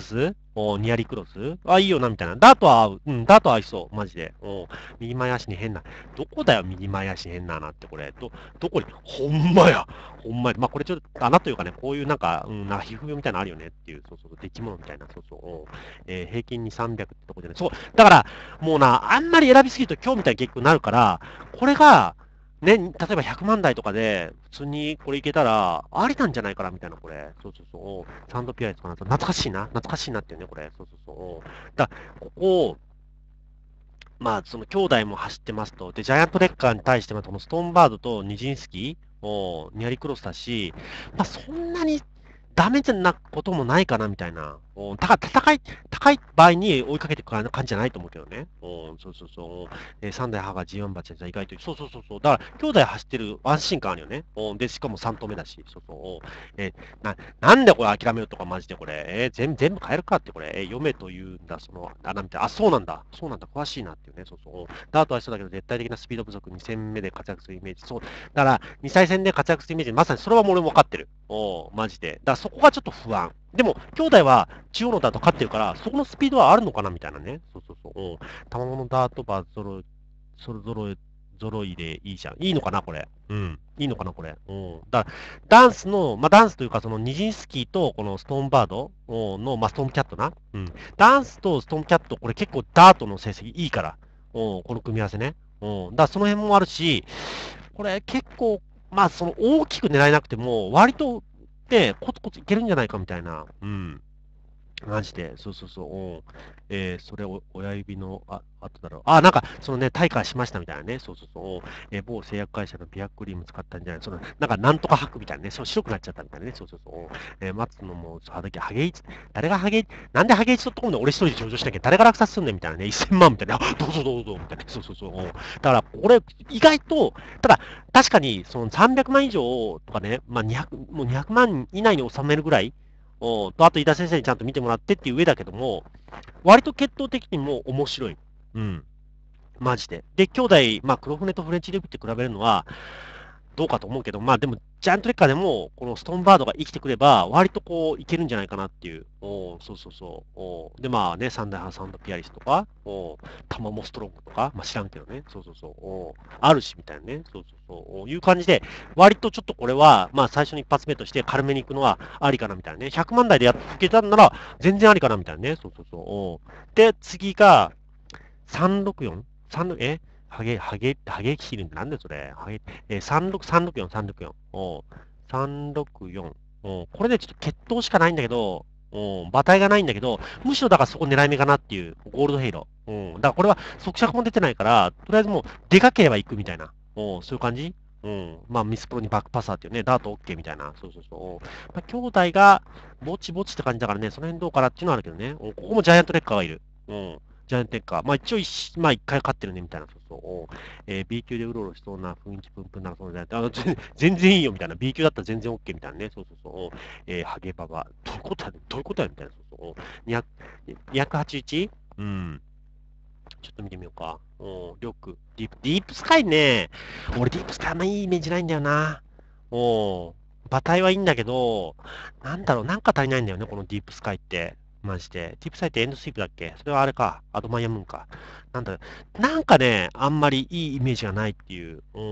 おニアリクロスあ、いいよな、みたいな。ダートは合う。うん、ダートは合いそう。マジで。お右前足に変な。どこだよ、右前足に変な穴って、これ。ど、どこに、ほんまや。ほんまや。まあ、これちょっと穴というかね、こういうなんか、うん、なんか皮膚病みたいなのあるよねっていう、そうそうそう、デッキ物みたいな、そうそう。おえー平均にさんびゃくってとこじゃない。そう。だから、もうな、あんまり選びすぎると今日みたいに結局なるから、これが、ね、例えばひゃくまん台とかで、普通にこれいけたら、ありなんじゃないかな、みたいな、これ。そうそうそう。サンドピアリとかなと、懐かしいな。懐かしいなっていうね、これ。そうそうそう。だここを、まあ、その兄弟も走ってますと。で、ジャイアントレッカーに対しても、このストーンバードとニジンスキーをニアリクロスだし、まあ、そんなにダメじゃなこともないかな、みたいな。うん、たか戦い、高い場合に追いかけていく感じじゃないと思うけどね。うん、そうそうそう。えー、さんだい母が ジーワン 馬ちゃん意外と、そうそうそうそう。だから、兄弟走ってる安心感あるよね。うん、で、しかもさん頭目だし、そうそう。えーな、なんでこれ諦めようとか、マジでこれ。えー全部、全部変えるかってこれ。えー読めと言うんだ、その、あ、なんて、あ、そうなんだ。そうなんだ。詳しいなっていうね。そうそう。ダートはそうだけど、絶対的なスピード不足、に戦目で活躍するイメージ。そう。だから、にさい戦で活躍するイメージ、まさにそれはもう俺も分かってる。おマジで。だからそこがちょっと不安。でも、兄弟は中央のダート勝ってるから、そこのスピードはあるのかなみたいなね。そうそうそう。うん。卵のダートバーゾロ、それぞろ、揃いでいいじゃん。いいのかなこれ。うん。いいのかなこれ。うん。だから、ダンスの、まあ、ダンスというか、その、ニジンスキーと、このストーンバードの、まあ、ストーンキャットな。うん。ダンスとストーンキャット、これ結構ダートの成績いいから。うん。この組み合わせね。うん。だからその辺もあるし、これ結構、まあ、その大きく狙えなくても、割と、ね、コツコツいけるんじゃないかみたいな。うん。マジで、そうそうそう、うん。えーそれを親指の、あ、あとだろう。あ、なんか、そのね、退会しましたみたいなね。そうそうそう、うんえー某製薬会社の美白クリーム使ったんじゃない。その、なんか、なんとか吐くみたいなね。そう、白くなっちゃったみたいなね。そうそうそう。うんえー、待つのも、はだけ、ハゲイチ、誰がハゲイチ、なんでハゲイチととこんで俺一人で上場しなきゃ誰が落札すんねんみたいなね。せんまんみたいな。あどうぞどうぞ、みたいな。そうそうそう。うんだから、これ、意外と、ただ、確かに、そのさんびゃくまん以上とかね、まあ、にひゃく、もうにひゃくまん以内に収めるぐらい、おと、あと、井田先生にちゃんと見てもらってっていう上だけども、割と血統的にも面白い。うん。マジで。で、兄弟、まあ、黒船とフレンチリブって比べるのは、どうかと思うけど、まあでも、ジャイアントレッカーでも、このストーンバードが生きてくれば、割とこう、いけるんじゃないかなっていう。おそうそうそう。おで、まあね、サンダーハンサンドピアリスとか、おタマモストロングとか、まあ知らんけどね。そうそうそう。おあるし、みたいなね。そうそうそう。いう感じで、割とちょっとこれは、まあ最初に一発目として軽めに行くのはありかな、みたいなね。ひゃくまん台でやっていけたんなら、全然ありかな、みたいなね。そうそうそう。おで、次が、さんろくよん? さんろく、えハゲ、ハゲ、ハゲキリンってなんだよ、それ。ハゲ、えー、さんろく、さんろくよん、さんろくよん。おうさんろくよん。おうこれでちょっと血統しかないんだけど、おう馬体がないんだけど、むしろだからそこ狙い目かなっていう、ゴールドヘイロー。うん。だからこれは速尺も出てないから、とりあえずもう、でかければ行くみたいな。おうそういう感じうん。まあ、ミスプロにバックパサーっていうね、ダート OK みたいな。そうそうそう。おうまあ、兄弟が、ぼちぼちって感じだからね、その辺どうかなっていうのはあるけどね。おうここもジャイアントレッカーがいる。うん。ジャイアントテッカー。まあ一応一、まあ一回勝ってるねみたいな。そうそう。えー B 級でうろうろしそうな雰囲気プンプンなそうじゃない。あの、全全然いいよみたいな。B 級だったら全然 OK みたいなね。そうそうそう。えー、ハゲババ。どういうことやねんどういうことやみたいな。そうそう。にひゃく、にひゃくはちじゅういち? うん。ちょっと見てみようか。うん、リョク。ディープ、ディープスカイね。俺ディープスカイあんまいいイメージないんだよな。うん。馬体はいいんだけど、なんだろう、なんか足りないんだよね、このディープスカイって。マジで。ディープスカイってエンドスイープだっけそれはあれか。アドマイヤムーンか。なんだろう、なんかね、あんまりいいイメージがないっていう。うん。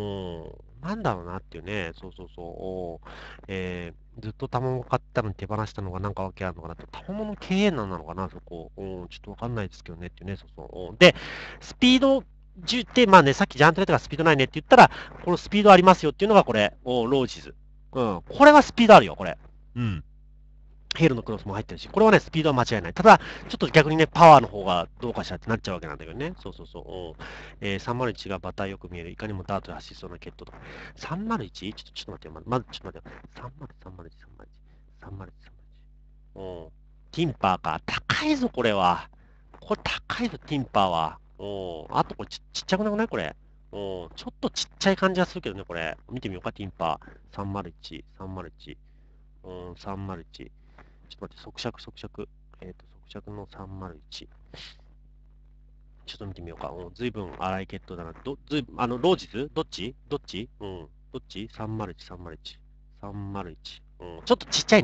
なんだろうなっていうね。そうそうそう。おえーずっと卵買ったのに手放したのがなんかわけあるのかなって。卵の経営なんなのかな、そこ。うん、ちょっとわかんないですけどねっていうね。そうそう。うんで、スピードじゅうって、まあね、さっきジャントレートがスピードないねって言ったら、このスピードありますよっていうのがこれ、おロージズ。うん。これはスピードあるよ、これ。うん。ヘイルのクロスも入ってるし、これはね、スピードは間違いない。ただ、ちょっと逆にね、パワーの方がどうかしらってなっちゃうわけなんだけどね。そうそうそう。うんえー、さんまるいちが馬体よく見える。いかにもダートで走りそうなケットとか。さんまるいち? ちょっと、ちょっと待ってよ。まず、まずちょっと待ってよ。さんまる、さんまるいち、さんまるいち。さんまるいち、さんまるいち。うん。ティンパーか。高いぞ、これは。これ高いぞ、ティンパーは。うん。あと、これちちっちゃくなくないこれ。うん。ちょっとちっちゃい感じがするけどね、これ。見てみようか、ティンパー。さんまるいち、さんまるいち。うん、さんまるいち。ちょっと待って、速尺、速尺。えっ、と、速尺のさんまるいち。ちょっと見てみようか。うん、ずいぶん荒い血統だな。ど、ずいぶん、あの、ロージズどっちどっちうん。どっち ?さんまるいち、さんまるいち。さんまるいち。うん。ちょっとちっちゃいね。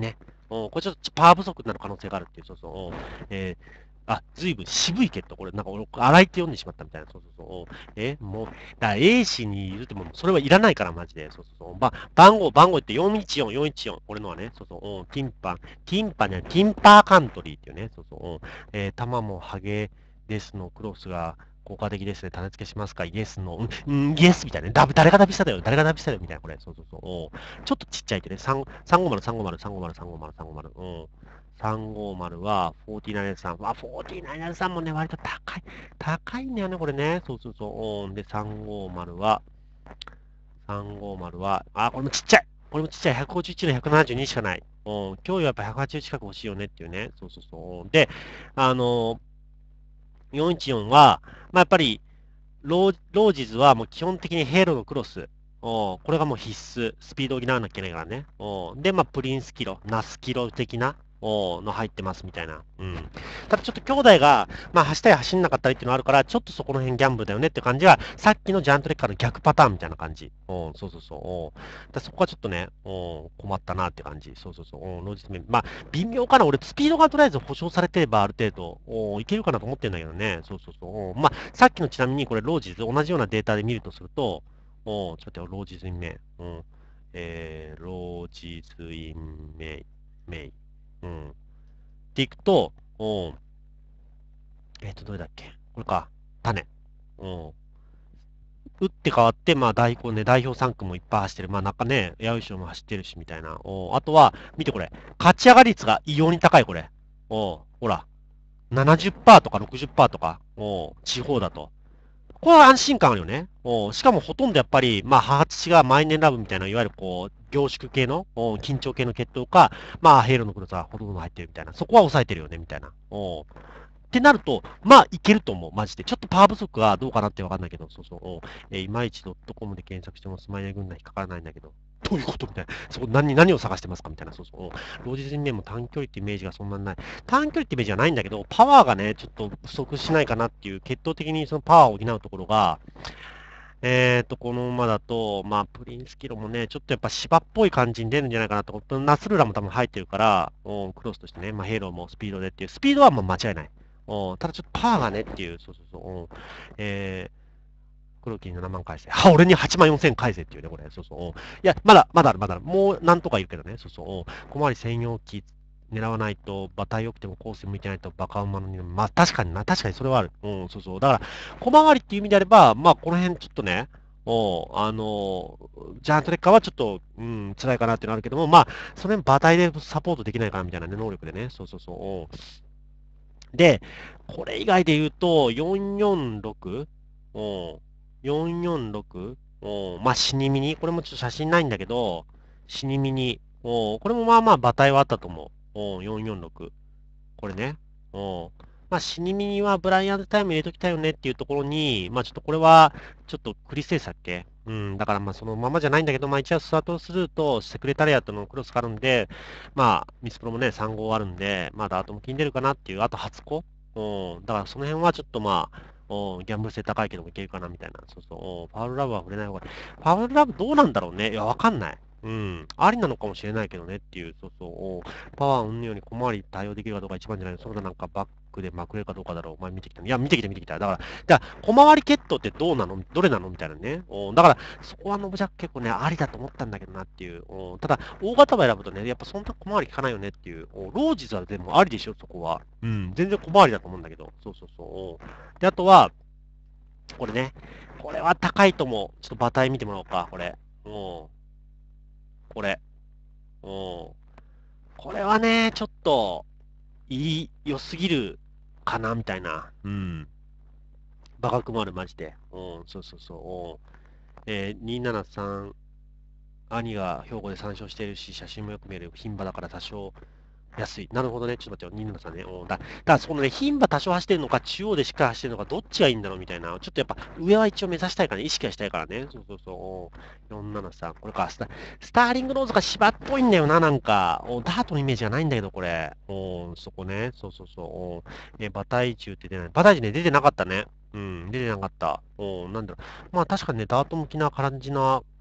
うん、これちょっとパワー不足になる可能性があるっていう、そうそう。うん、えー、あ、ずいぶん渋いケット。これ、なんか俺、荒いって読んでしまったみたいな。そうそうそう。うん、え、もう、だから A 氏にいるってもう、それはいらないから、マジで。そうそうそう。ば、番号、番号ってよんいちよん、よんいちよん。俺のはね。そうそう。うん、ティンパン、ティンパンじゃない、ティンパーカントリーっていうね。そうそう。うん、えー、弾もハゲですのクロスが、効果的ですね。種付けしますかイエスの、うん、うん、イエスみたいなね。だ、誰がダビしただよ。誰がダビしただよ。みたいな、これ。そうそうそう。うん、ちょっとちっちゃいってね。さんごまる、さんごまる、さんごまる、さんごまる、さんごまる。うん。さんごまるは、フォーティーナインさん。あ、フォーティーナインさんもね、割と高い。高いんだよね、これね。そうそうそう。うん。で、さんごまるは、さんごまるは、あ、これもちっちゃい。これもちっちゃい。ひゃくごじゅういちのひゃくななじゅうにしかない。うん。今日はやっぱひゃくはちじゅう近く欲しいよねっていうね。そうそうそう。で、あのー、よんいちよんは、まあ、やっぱり、ロー、ロージズはもう基本的にヘイロのクロス。おこれがもう必須。スピードを補わなきゃいけないからね。おで、まあ、プリンスキロ、ナスキロ的な、おの入ってますみたいな。うん。ただちょっと兄弟が、まあ、走ったり走んなかったりっていうのがあるから、ちょっとそこの辺ギャンブルだよねって感じは、さっきのジャントレッカーの逆パターンみたいな感じ。おそうそうそう。おだそこはちょっとね、お困ったなって感じ。そうそうそう。おロージズメまあ、微妙かな。俺、スピードがとりあえず保証されてればある程度、おいけるかなと思ってるんだけどね。そうそうそう。おまあ、さっきのちなみにこれ、ロージズ、同じようなデータで見るとすると、おちょっと待ってよ、ロージズインメイ。うん。えー、ロージズインメイ。メイ。うん。っていくと、おえっ、と、どれだっけこれか。種。うん。打って変わって、まあ、代行ね、代表さんくもいっぱい走ってる。まあ、なんかね、八百長も走ってるし、みたいな。おあとは、見てこれ。勝ち上がり率が異様に高い、これ。おほら。ななじゅっパーセントとかろくじゅっパーセントとか。お地方だと。これは安心感あるよね。おしかもほとんどやっぱり、まあ、母父がマイネンラブみたいな、いわゆるこう、凝縮系の、お緊張系の血統か、まあ、ヘイロの黒さほとんど入ってるみたいな。そこは抑えてるよね、みたいな。おってなると、まあ、いけると思う、マジで。ちょっとパワー不足はどうかなってわかんないけど、そうそう。おえーいまいち .com で検索してもスマイル軍団引っかからないんだけど、どういうことみたいな。そこ何、何を探してますかみたいな。そうそう。おロージ人面も短距離ってイメージがそんなにない。短距離ってイメージはないんだけど、パワーがね、ちょっと不足しないかなっていう、血統的にそのパワーを補うところが、えーと、この馬だと、まあ、プリンスキロもね、ちょっとやっぱ芝っぽい感じに出るんじゃないかなと。ナスルラも多分入ってるから、うんクロスとしてね、まあ、ヘイローもスピードでっていう、スピードはもう間違いない。うんただちょっとパワーがねっていう、そうそうそう、うんえー、黒木にななまん返せ。は、俺にはちまんよんせん返せっていうね、これ。そうそう。うんいや、まだ、まだある、まだある。もうなんとかいるけどね。そうそう。うん小回り専用機狙わないと、馬体良くてもコース向いてないとバカ馬のに、まあ確かにな、確かにそれはある。うん、そうそう。だから、小回りっていう意味であれば、まあこの辺ちょっとね、おあのジャイアントレッカーはちょっと、うん、辛いかなっていうのあるけども、まあ、その辺馬体でサポートできないかなみたいなね、能力でね。そうそうそう。うんで、これ以外で言うと、よんよんろく? うん。よんよんろく? うん。まあ、死にミニ。これもちょっと写真ないんだけど、死にミニ。うん。これもまあまあ、馬体はあったと思う。うん。よんよんろく。これね。うん。まあ、死にミニはブライアンドタイム入れときたいよねっていうところに、まあちょっとこれは、ちょっとクリステースだっけうん。だからまあそのままじゃないんだけど、まあ一応スタートすると、セクレタリアットのクロスがあるんで、まあ、ミスプロもね、さん号あるんで、まあダートも気に出るかなっていう、あと初個うん。だからその辺はちょっとまあ、うん、ギャンブル性高いけどもいけるかなみたいな。そうそう。うんファウルラブは触れない方がいい。ファウルラブどうなんだろうね。いや、わかんない。うん。ありなのかもしれないけどねっていう。そうそう。パワー運用に小回り対応できるかどうか一番じゃないの。それがなんかバックでまくれるかどうかだろう。お前見てきた。いや、見てきた見てきた。だから、だから小回り決闘ってどうなのどれなのみたいなね。おだから、そこはノブジャック結構ね、ありだと思ったんだけどなっていう。おただ、大型馬選ぶとね、やっぱそんな小回り効かないよねっていう。おロージズはでもありでしょ、そこは。うん。全然小回りだと思うんだけど。そうそうそう。おで、あとは、これね。これは高いと思う。ちょっと馬体見てもらおうか、これ。おこれ。おこれはね、ちょっと、いい、良すぎるかな、みたいな。うん。バカくもある、マジで。うん、そうそうそう。うんえー、にーななさん、兄が兵庫で参照しているし、写真もよく見える。牝馬だから多少安い。なるほどね。ちょっと待ってよ。にーななさんね。うん、だ、だからそこのね、牝馬多少走ってるのか、中央でしっかり走ってるのか、どっちがいいんだろうみたいな。ちょっとやっぱ、上は一応目指したいからね。意識はしたいからね。そうそうそう。よんななさん。これか。スタ、スターリングローズが芝っぽいんだよな、なんか。おダートのイメージがないんだけど、これ。おそこね。そうそうそう。おえ、馬体重って出ない。馬体重ね、出てなかったね。うん、出てなかった。おなんだろう。まあ確かにね、ダート向きな感じな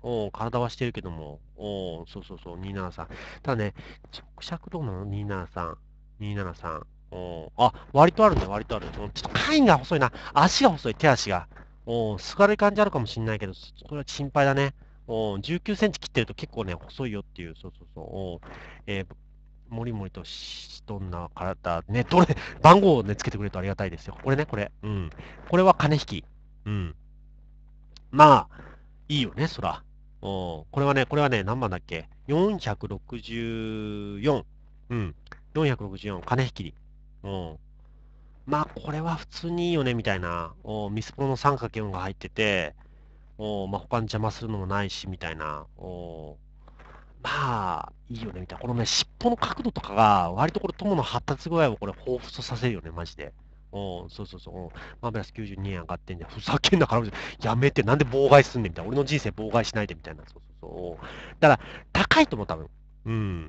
うん、体はしてるけども、うん、そうそうそう、にーななさん。ただね、直尺どうなの ?にーななさん。にーななさん。うん。あ、割とあるね、割とある。うんちょっと貝が細いな。足が細い、手足が。うん、すがる感じあるかもしんないけど、これは心配だね。うん、じゅうきゅうセンチ切ってると結構ね、細いよっていう、そうそうそう。うん、えーもりもりとしとんな体、ね、どれ、番号をね、つけてくれるとありがたいですよ。これね、これ。うん。これは金引き。うん。まあ、いいよね、そら。うん。これはね、これはね、何番だっけ ?よんひゃくろくじゅうよん。うん。よんひゃくろくじゅうよん、金引き。うん。まあ、これは普通にいいよね、みたいな。うん。ミスプロの さんかけよん が入ってて、うん。まあ、他に邪魔するのもないし、みたいな。うん。まあ、いいよね、みたいな。このね、尻尾の角度とかが、割とこれ、友の発達具合をこれ、彷彿とさせるよね、マジで。うん、そうそうそう。うん、マーベラスきゅうじゅうにえん上がってんじゃん。ふざけんな、からやめて、なんで妨害すんねん、みたいな。俺の人生妨害しないで、みたいな。そうそうそう。だから、高いと思う、多分。うん。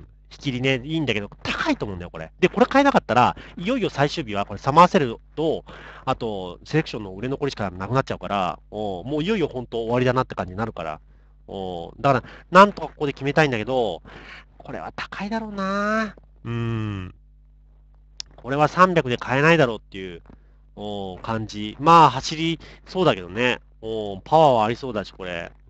引きりね、いいんだけど、高いと思うんだよ、これ。で、これ買えなかったら、いよいよ最終日は、これ、サマーセルと、あと、セレクションの売れ残りしかなくなっちゃうから、おもういよいよ本当終わりだなって感じになるから。おだから、なんとかここで決めたいんだけど、これは高いだろうな。うーん。これはさんびゃくで買えないだろうっていう、お感じ。まあ、走りそうだけどね。おパワーはありそうだし、これ。うん。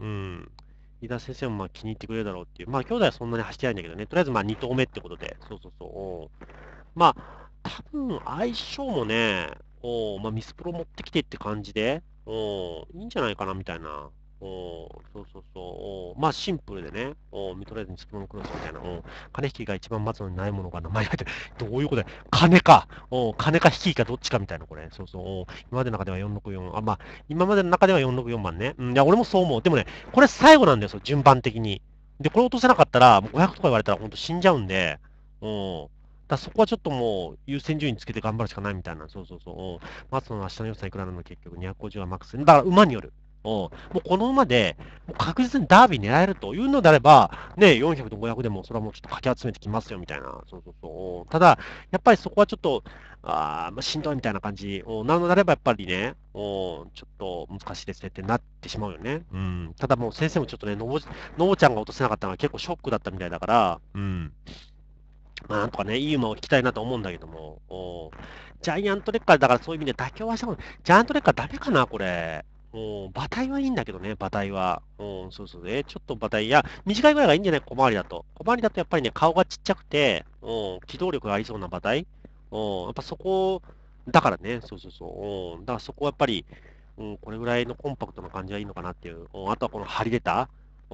飯田先生もまあ気に入ってくれるだろうっていう。まあ、兄弟はそんなに走ってないんだけどね。とりあえずまあに投目ってことで。そうそうそう。おまあ、多分相性もね、おまあ、ミスプロ持ってきてって感じで、おいいんじゃないかなみたいな。おそうそうそう。おまあ、シンプルでね、お見とりあえずミスプロのクロスみたいな。お金引きが一番待つのにないものが名前が入ってる。どういうことだよ。金か。お金か引きかどっちかみたいな、これ。そうそう。お今までの中ではよんろくよん。あ、まあ、今までの中ではよんろくよん番ね。うん、いや、俺もそう思う。でもね、これ最後なんだよ、順番的に。で、これ落とせなかったら、もうごひゃくとか言われたら、ほんと死んじゃうんで、うん。だそこはちょっともう優先順位つけて頑張るしかないみたいな。そうそうそう。うん松野の明日の予算いくらなの結局にひゃくごじゅうはマックス。だから馬による。うんもうこの馬で、もう確実にダービー狙えるというのであれば、ね、よんひゃくとごひゃくでもそれはもうちょっとかき集めてきますよみたいな。そうそうそう。ただ、やっぱりそこはちょっと、あまあ、しんどいみたいな感じ。うんなのであればやっぱりね、うんちょっと難しいですねってなってしまうよね。うん。ただもう先生もちょっとね、のぼ、のぼちゃんが落とせなかったのは結構ショックだったみたいだから、うん。まあ、なんとかね、いい馬を引きたいなと思うんだけども、おジャイアントレッカーだからそういう意味で妥協はしたことない。ジャイアントレッカーダメかな、これ。お馬体はいいんだけどね、馬体は。うん、そうそう。え、ちょっと馬体、いや、短いぐらいがいいんじゃない小回りだと。小回りだとやっぱりね、顔がちっちゃくて、うん、機動力がありそうな馬体。うん、やっぱそこ、だからね、そうそうそう。うん、だからそこはやっぱり、うん、これぐらいのコンパクトな感じがいいのかなっていう。うん、あとはこの張り出た、うん、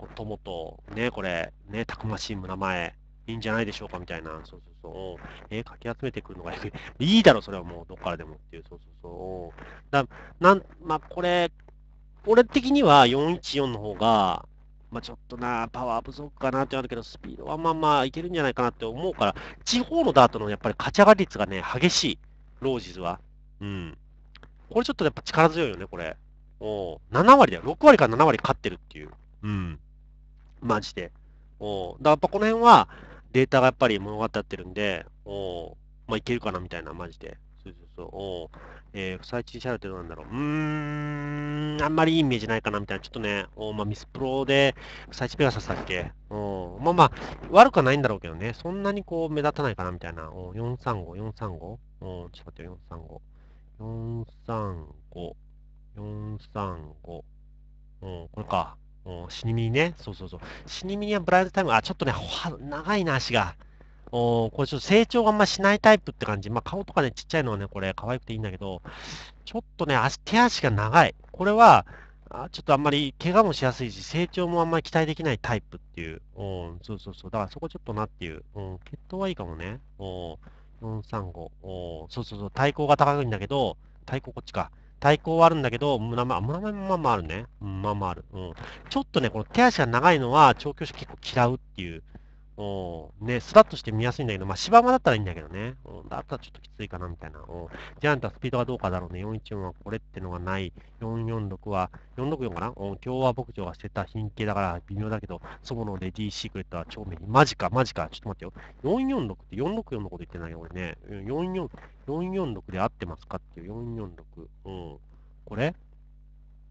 友と、ね、これ、ね、たくましい胸前。いいんじゃないでしょうかみたいな。そうそうそう。えー、かき集めてくるのがいいだろ、それはもう、どっからでもっていう。そうそうそう。だなん、まあ、これ、俺的にはよんいちよんの方が、まあ、ちょっとな、パワー不足かなってあるけど、スピードはまあまあいけるんじゃないかなって思うから、地方のダートのやっぱり勝ち上がり率がね、激しい。ロージズは。うん。これちょっとやっぱ力強いよね、これ。おなな割だよ。ろく割からなな割勝ってるっていう。うん。マジで。おだからやっぱこの辺はデータがやっぱり物語ってるんで、おまあいけるかなみたいな、マジで。そうそうそう。おえー、不採地車両ってどうなんだろう。うーん、あんまりいいイメージないかなみたいな。ちょっとね、おまあミスプロで不採地ペガサスだっけおまあまあ、悪くはないんだろうけどね。そんなにこう目立たないかなみたいな。およんさんご、よんさんご? おちょっと待ってよ、よんさんご。よんさんご、よんさんご。うん、これか。うん、死に身ね。そうそうそう。死に身にはブライドタイム、あ、ちょっとね、は長いな、足が。おこれちょっと成長があんましないタイプって感じ。まあ、顔とかね、ちっちゃいのはね、これ、可愛くていいんだけど、ちょっとね、足、手足が長い。これは、あちょっとあんまり怪我もしやすいし、成長もあんまり期待できないタイプっていう。うん、そうそうそう。だからそこちょっとなっていう。うん、血統はいいかもね。うん、よんさんご。うん、そうそうそう。対抗が高いんだけど、対抗こっちか。対抗はあるんだけど、胸前、胸前もまあまああるね。うん、まあまあある。うん。ちょっとね、この手足が長いのは、調教師結構嫌うっていう。うん。ね、スラッとして見やすいんだけど、まあ、芝馬だったらいいんだけどね。うん。だったらちょっときついかな、みたいな。うん。ジャイアントはスピードがどうかだろうね。よんいちよんはこれってのがない。よんよんろくは、よんろくよんかなうん。共和牧場が捨てた品系だから微妙だけど、祖母のレディーシークレットは超便利。マジか、マジか。ちょっと待ってよ。よんよんろくってよんろくよんのこと言ってないよ、俺ね。よんよん、よんよんろくで合ってますかっていう。よんよんろく。うん。これ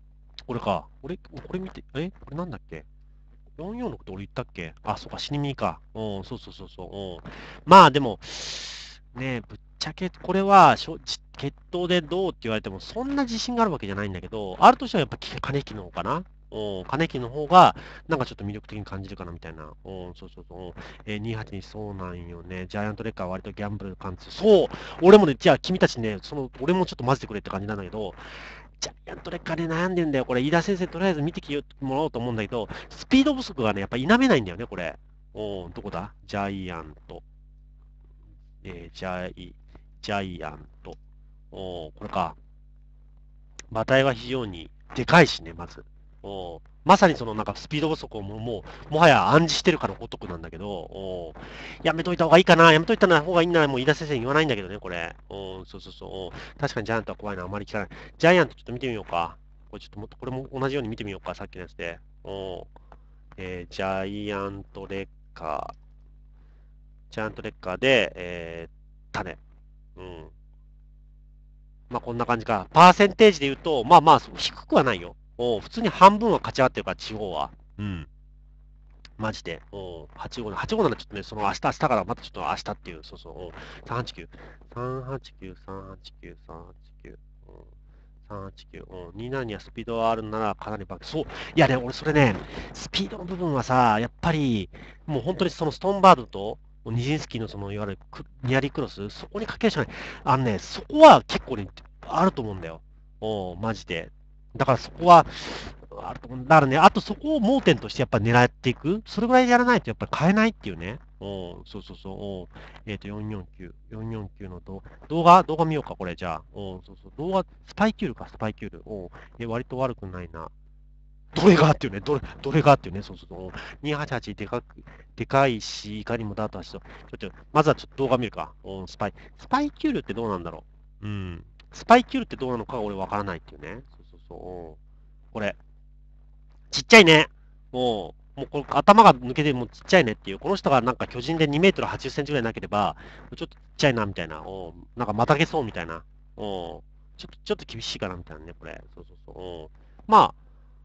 これか。俺、これ見て、えこれなんだっけ？ よんよんろく って俺言ったっけ？あ、そうか、死に身か。うん、そうそうそうそう。うん。まあでも、ねえ、ぶっちゃけ、これは、しょち決闘でどうって言われても、そんな自信があるわけじゃないんだけど、あるとしてはやっぱき金木の方かな。うん、金木の方が、なんかちょっと魅力的に感じるかなみたいな。うん、そうそうそう。うんえー、にじゅうはちにそうなんよね。ジャイアントレッカーは割とギャンブル感強い。そう俺もね、じゃあ君たちね、その、俺もちょっと混ぜてくれって感じなんだけど、ジャイアントレッカーで悩んでんだよ。これ、飯田先生、とりあえず見てきてもらおうと思うんだけど、スピード不足がね、やっぱ否めないんだよね、これ。うん、どこだジャイアント。えー、ジャイ、ジャイアント。おーこれか。馬体は非常にでかいしね、まず。おーまさにそのなんかスピード不足をもう、もうもはや暗示してるかのごとくなんだけど、おーやめといた方がいいかな、やめといた方がいいならもう飯田先生に言わないんだけどね、これ。おーそうそうそう。おー確かにジャイアントは怖いな、あんまり聞かない。ジャイアントちょっと見てみようか。これちょっともっと、これも同じように見てみようか、さっきのやつで。おーえージャイアントレッカー。ジャイアントレッカーで、えー、種。うん。まあこんな感じか。パーセンテージで言うと、まあまあ、低くはないよ。お普通に半分は勝ち上がってるから、地方は。うん。マジで。おはちごう、はちごうならちょっとね、その明日、明日からまたちょっと明日っていう、そうそう、さんはちきゅう。さんはちきゅう、さんはちきゅう、さんはちきゅう。さんはちきゅう、うん、にじゅうななにはスピードがあるならかなりバック。そう。いやね、俺それね、スピードの部分はさ、やっぱり、もう本当にそのストーンバードと、ニジンスキーのその、いわゆるクニアリークロス、そこにかけるしかない。あのね、そこは結構ね、あると思うんだよ。おマジで。だからそこは、あると思う。だからね、あとそこを盲点としてやっぱ狙っていく。それぐらいやらないとやっぱり変えないっていうね。うん、そうそうそう。うんえっ、と、よんよんきゅう。よんよんきゅうの動動画、動画見ようか、これ、じゃあ。うん、そうそう。動画、スパイキュールか、スパイキュール。うん。え、割と悪くないな。どれがっていうね、どれ、どれがっていうね、そうそうそう。にーはちはちでかく、でかいし、いかにもダートはしそう。ちょっと、まずはちょっと動画見るか。うん、スパイ。スパイキュールってどうなんだろう。うん。スパイキュールってどうなのかが俺わからないっていうね。そうそうそう。うんこれ。ちっちゃいね。もう、もうこれ頭が抜けてもうちっちゃいねっていう。この人がなんか巨人でにメートルはちじゅっセンチぐらいなければ、ちょっとちっちゃいなみたいな。おうなんかまたげそうみたいな。おうちょっと、ちょっと厳しいかなみたいなね、これ。そうそうそう。おうまあ、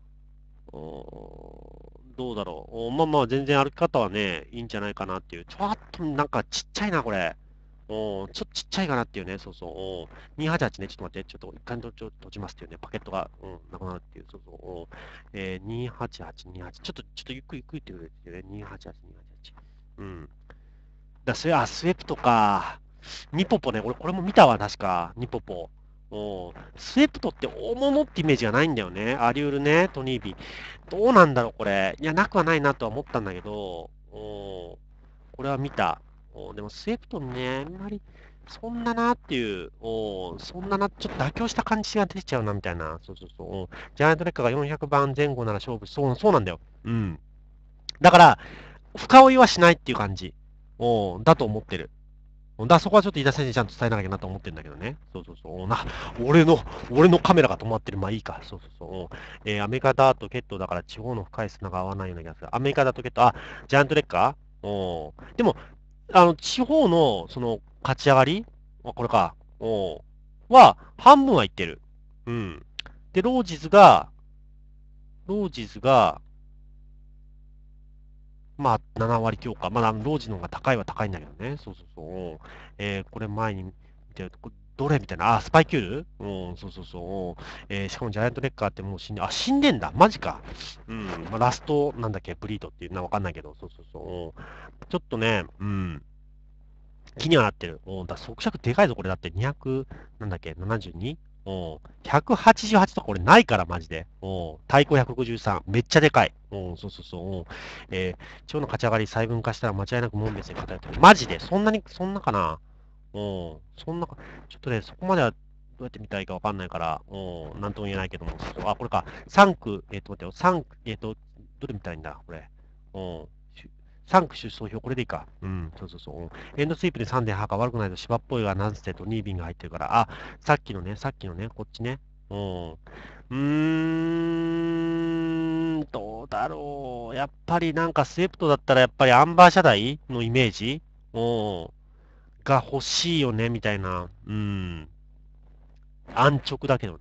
おうどうだろう。おまあまあ、全然歩き方はね、いいんじゃないかなっていう。ちょっとなんかちっちゃいな、これ。おちょっとちっちゃいかなっていうね、そうそう。おにーはちはちね、ちょっと待って、ちょっと一回とちょっと閉じますっていうね、パケットが、うん、なくなるっていう、そうそう。おえー、にーはちはち、にーはち、ちょっと、ちょっとゆっくりゆっくり言ってくれっていうね、にーはちはち、にーはちはち。うん。だ、それ、あ、スウェプトか。ニポポね、俺これも見たわ、確か。ニポポ。おスウェプトって大物ってイメージがないんだよね。アリュールね、トニービー。どうなんだろう、これ。いや、なくはないなとは思ったんだけど、おこれは見た。おでも、スウェプトンね、あんまり、そんななっていう、おそんなな、ちょっと妥協した感じが出ちゃうな、みたいな。そうそうそう。おジャイアントレッカーがよんひゃくばんぜん後なら勝負。そう、そうなんだよ。うん。だから、深追いはしないっていう感じ。おだと思ってる。だからそこはちょっと飯田先生にちゃんと伝えなきゃなと思ってるんだけどね。そうそうそう。な、俺の、俺のカメラが止まってる。まあいいか。そうそうそう。えーアメリカだとケットだから地方の深い砂が合わないような気がする。アメリカだとケット、あ、ジャイアントレッカーおでも、あの、地方の、その、勝ち上がりあ、これか。おは、半分はいってる。うん。で、ロージズが、ロージズが、まあ、なな割強か。まあ、ロージの方が高いは高いんだけどね。そうそうそう。えー、これ前に見てると、これどれみたいな。あ、スパイキュールうん、そうそうそう。えー、しかもジャイアントレッカーってもう死んで、あ、死んでんだ。マジか。うん。まあ、ラスト、なんだっけ、ブリードっていうのはわかんないけど、そうそうそう。ちょっとね、うん。気にはなってる。うん、だ速尺でかいぞ、これだってにひゃく、なんだっけ、ななじゅうに? うん、ひゃくはちじゅうはちとかこれないから、マジで。うん、太鼓ひゃくごじゅうさん、めっちゃでかい。うん、そうそうそう。うん、えー、蝶の勝ち上がり細分化したら間違いなく門別に偏ってる。マジでそんなに、そんなかなうん、そんなか、ちょっとね、そこまではどうやって見たらいいかわかんないから、うん、なんとも言えないけども。そうあ、これか。さん区、えっ、と、待ってよ。さん区、えっ、と、どれ見たらいいんだこれ。うん。さん区出走表、これでいいか。うん、そうそうそう。エンドスイープでさんてんはちか悪くないと芝っぽいがなんせとに便が入ってるから、あ、さっきのね、さっきのね、こっちね。うん。うーん、どうだろう。やっぱりなんかスウェプトだったらやっぱりアンバー車台のイメージうん。が欲しいよね、みたいな。うん。安直だけどね。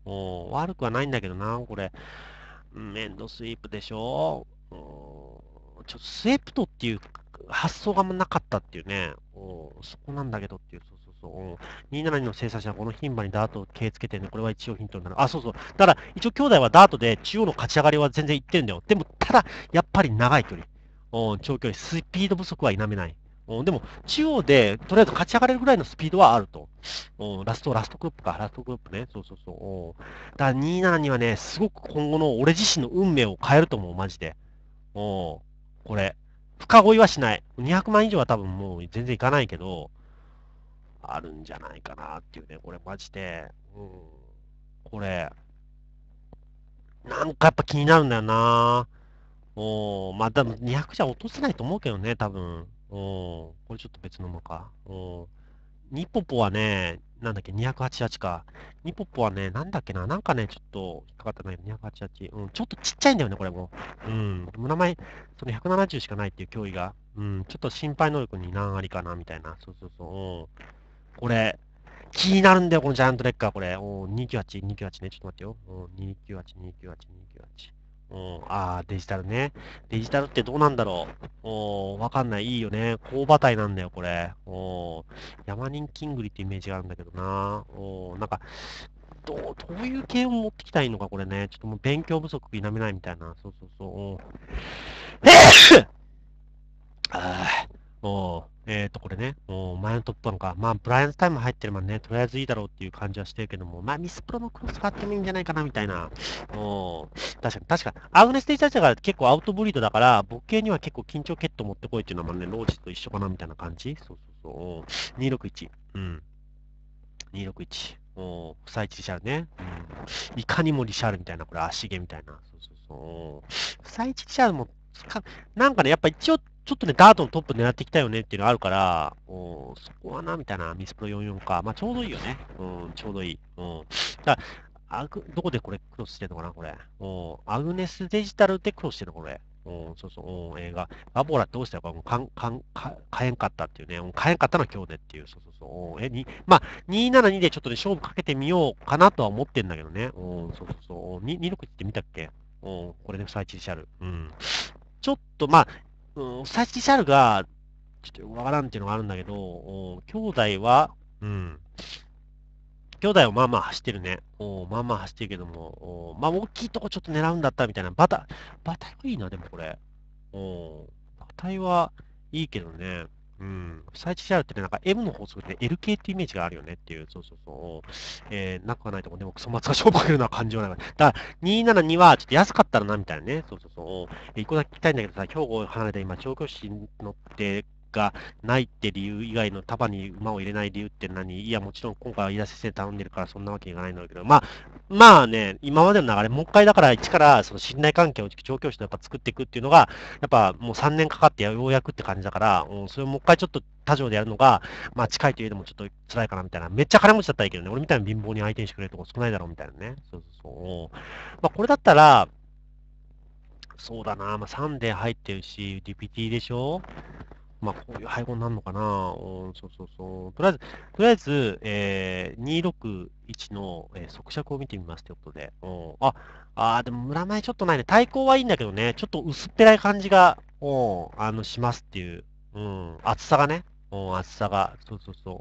お悪くはないんだけどな、これ。うんエンドスイープでしょうんちょっとスエプトっていう発想がなかったっていうね。おそこなんだけどっていう、そうそうそう。うんにひゃくななじゅうにの生産者はこの牝馬にダートを毛つけてね、これは一応ヒントになる。あ、そうそう。だから一応兄弟はダートで中央の勝ち上がりは全然いってるんだよ。でも、ただ、やっぱり長い距離。うん長距離、スピード不足は否めない。うんでも、中央でとりあえず勝ち上がれるぐらいのスピードはあると。うんラスト、ラストグループか、ラストグループね。そうそうそう。うんだからにじゅうななにはね、すごく今後の俺自身の運命を変えると思う、マジで。おこれ。深追いはしない。にひゃくまん以上は多分もう全然いかないけど、あるんじゃないかなっていうね、これマジで。うん。これ、なんかやっぱ気になるんだよな。おまあ多分にひゃくじゃ落とせないと思うけどね、多分。おこれちょっと別のものか。おニポポはね、なんだっけ、にひゃくはちじゅうはちか。ニポポはね、なんだっけな、なんかね、ちょっと引っかかったんだけど、にひゃくはちじゅうはち。うん、ちょっとちっちゃいんだよね、これも。うん、名前、そのひゃくななじゅうしかないっていう脅威が。うん、ちょっと心配能力に何ありかな、みたいな。そうそうそう。うん、これ、気になるんだよ、このジャイアントレッカー、これ。おにひゃくきゅうじゅうはち、にひゃくきゅうじゅうはちね、ちょっと待ってよ。うん、にひゃくきゅうじゅうはち、にひゃくきゅうじゅうはち、にひゃくきゅうじゅうはち。うん、ああ、デジタルね。デジタルってどうなんだろう。おー、わかんない。いいよね。高馬体なんだよ、これ。おー、ヤマニンキングリってイメージがあるんだけどな。おー、なんか、どう、どういう系を持ってきたらいいのか、これね。ちょっともう勉強不足否めないみたいな。そうそうそう。おーあーおーえーと、これね、おー前のトップなのか。まあ、ブライアンズタイム入ってればね、とりあえずいいだろうっていう感じはしてるけども、まあ、ミスプロのクロス買ってもいいんじゃないかな、みたいな。おー確かに、確かに。アグネス・デイチャーチャーが結構アウトブリードだから、僕系には結構緊張ケット持ってこいっていうのは、まあね、ロージと一緒かな、みたいな感じ。そうそうそう。おーにひゃくろくじゅういち。うん。にひゃくろくじゅういち。おー、不採地リシャルね。うん。いかにもリシャルみたいな、これ足毛みたいな。そうそうそう。おー不採地リシャルもか、なんかね、やっぱ一応、ちょっとね、ダートのトップ狙っていきたいよねっていうのがあるから、おーそこはな、みたいな、ミスプロよんじゅうよんか。まあ、ちょうどいいよね。うん、ちょうどいい。うん。だアグ、どこでこれクロスしてんのかな、これ。おアグネスデジタルでクロスしてんの、これ。うん、そうそう、うん、映画。バボラどうしたか、もうかん、かん、か、買えんかったっていうね。うん買えんかったのは今日でっていう。そうそうそう。うんえ、に、まあ、にひゃくななじゅうにでちょっとね、勝負かけてみようかなとは思ってんだけどね。うん、そうそうそう。に、にじゅうろくって見たっけうん、これでフサイチリシャル。うん。ちょっと、まあ、うん、フサイチリシャルが、ちょっとわからんっていうのがあるんだけど、うん、兄弟は、うん。兄弟はまあまあ走ってるね。おまあまあ走ってるけども、おまあ大きいとこちょっと狙うんだったらみたいな。バタ、バタいいな、でもこれ。おバタイはいいけどね。うん。サイチシャルってね、なんか M の法則で エル 系っていうイメージがあるよねっていう。そうそうそう。えー、なくはないとこでもクソ松が勝負かけるのは感情ないから。だから、にひゃくななじゅうにはちょっと安かったらな、みたいなね。そうそうそう。えー、一個だけ聞きたいんだけどさ、兵庫を離れて今、調教師に乗ってがないって理由以外の束に馬を入れない理由って何いや、もちろん今回は飯田先生頼んでるからそんなわけいかないんだけど、まあ、まあね、今までの流れ、もう一回だから一からその信頼関係を調教師とやっぱ作っていくっていうのが、やっぱもうさんねんかかってようやくって感じだから、うん、それをもう一回ちょっと他条でやるのが、まあ近いといえどもちょっと辛いかなみたいな。めっちゃ金持ちだったらいいけどね、俺みたいに貧乏に相手にしてくれるとこ少ないだろうみたいなね。そうそうそう。まあこれだったら、そうだな、まあさんで入ってるし、ディピティでしょまあ、こういう配合になるのかな。うん、そうそうそう。とりあえず、とりあえず、えー、にひゃくろくじゅういちの、えー、速尺を見てみますということで。うん、あ、あーでも村前ちょっとないね。対抗はいいんだけどね、ちょっと薄っぺらい感じが、うん、あの、しますっていう。うん、厚さがね。うん、厚さが。そうそうそう。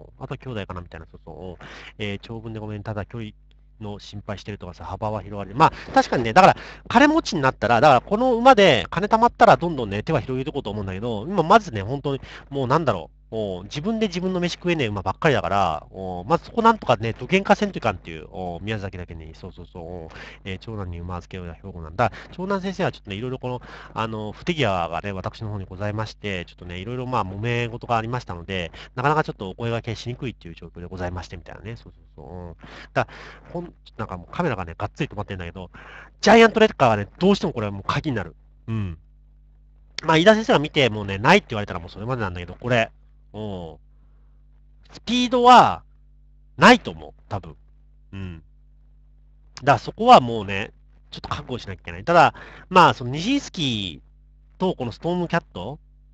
うん、あとは兄弟かなみたいな。そうそう。うん、えー、長文でごめん。ただ距離の心配してるとかさ、幅は広がる。まあ、確かにね、だから、金持ちになったら、だからこの馬で金貯まったらどんどんね、手は広げていこうと思うんだけど、今まずね、本当に、もうなんだろう、もう自分で自分の飯食えねえ馬ばっかりだから、おまずそこなんとかね、どげんかせんといかんっていう、お宮崎だけに、そうそうそう、おえー長男に馬預けようや兵庫なんだ。長男先生はちょっとね、いろいろこの、あの、不手際がね、私の方にございまして、ちょっとね、いろいろまあ、揉め事がありましたので、なかなかちょっとお声掛けしにくいっていう状況でございまして、みたいなね、そうそうそう。うんだほん、なんかもうカメラがね、がっつり止まってるんだけど、ジャイアントレッカーはね、どうしてもこれはもう鍵になる。うん。まあ、飯田先生が見て、もうね、ないって言われたらもうそれまでなんだけど、これ、うん。スピードは、ないと思う。多分。うん。だからそこはもうね、ちょっと覚悟しなきゃいけない。ただ、まあ、その西スキーとこのストームキャット、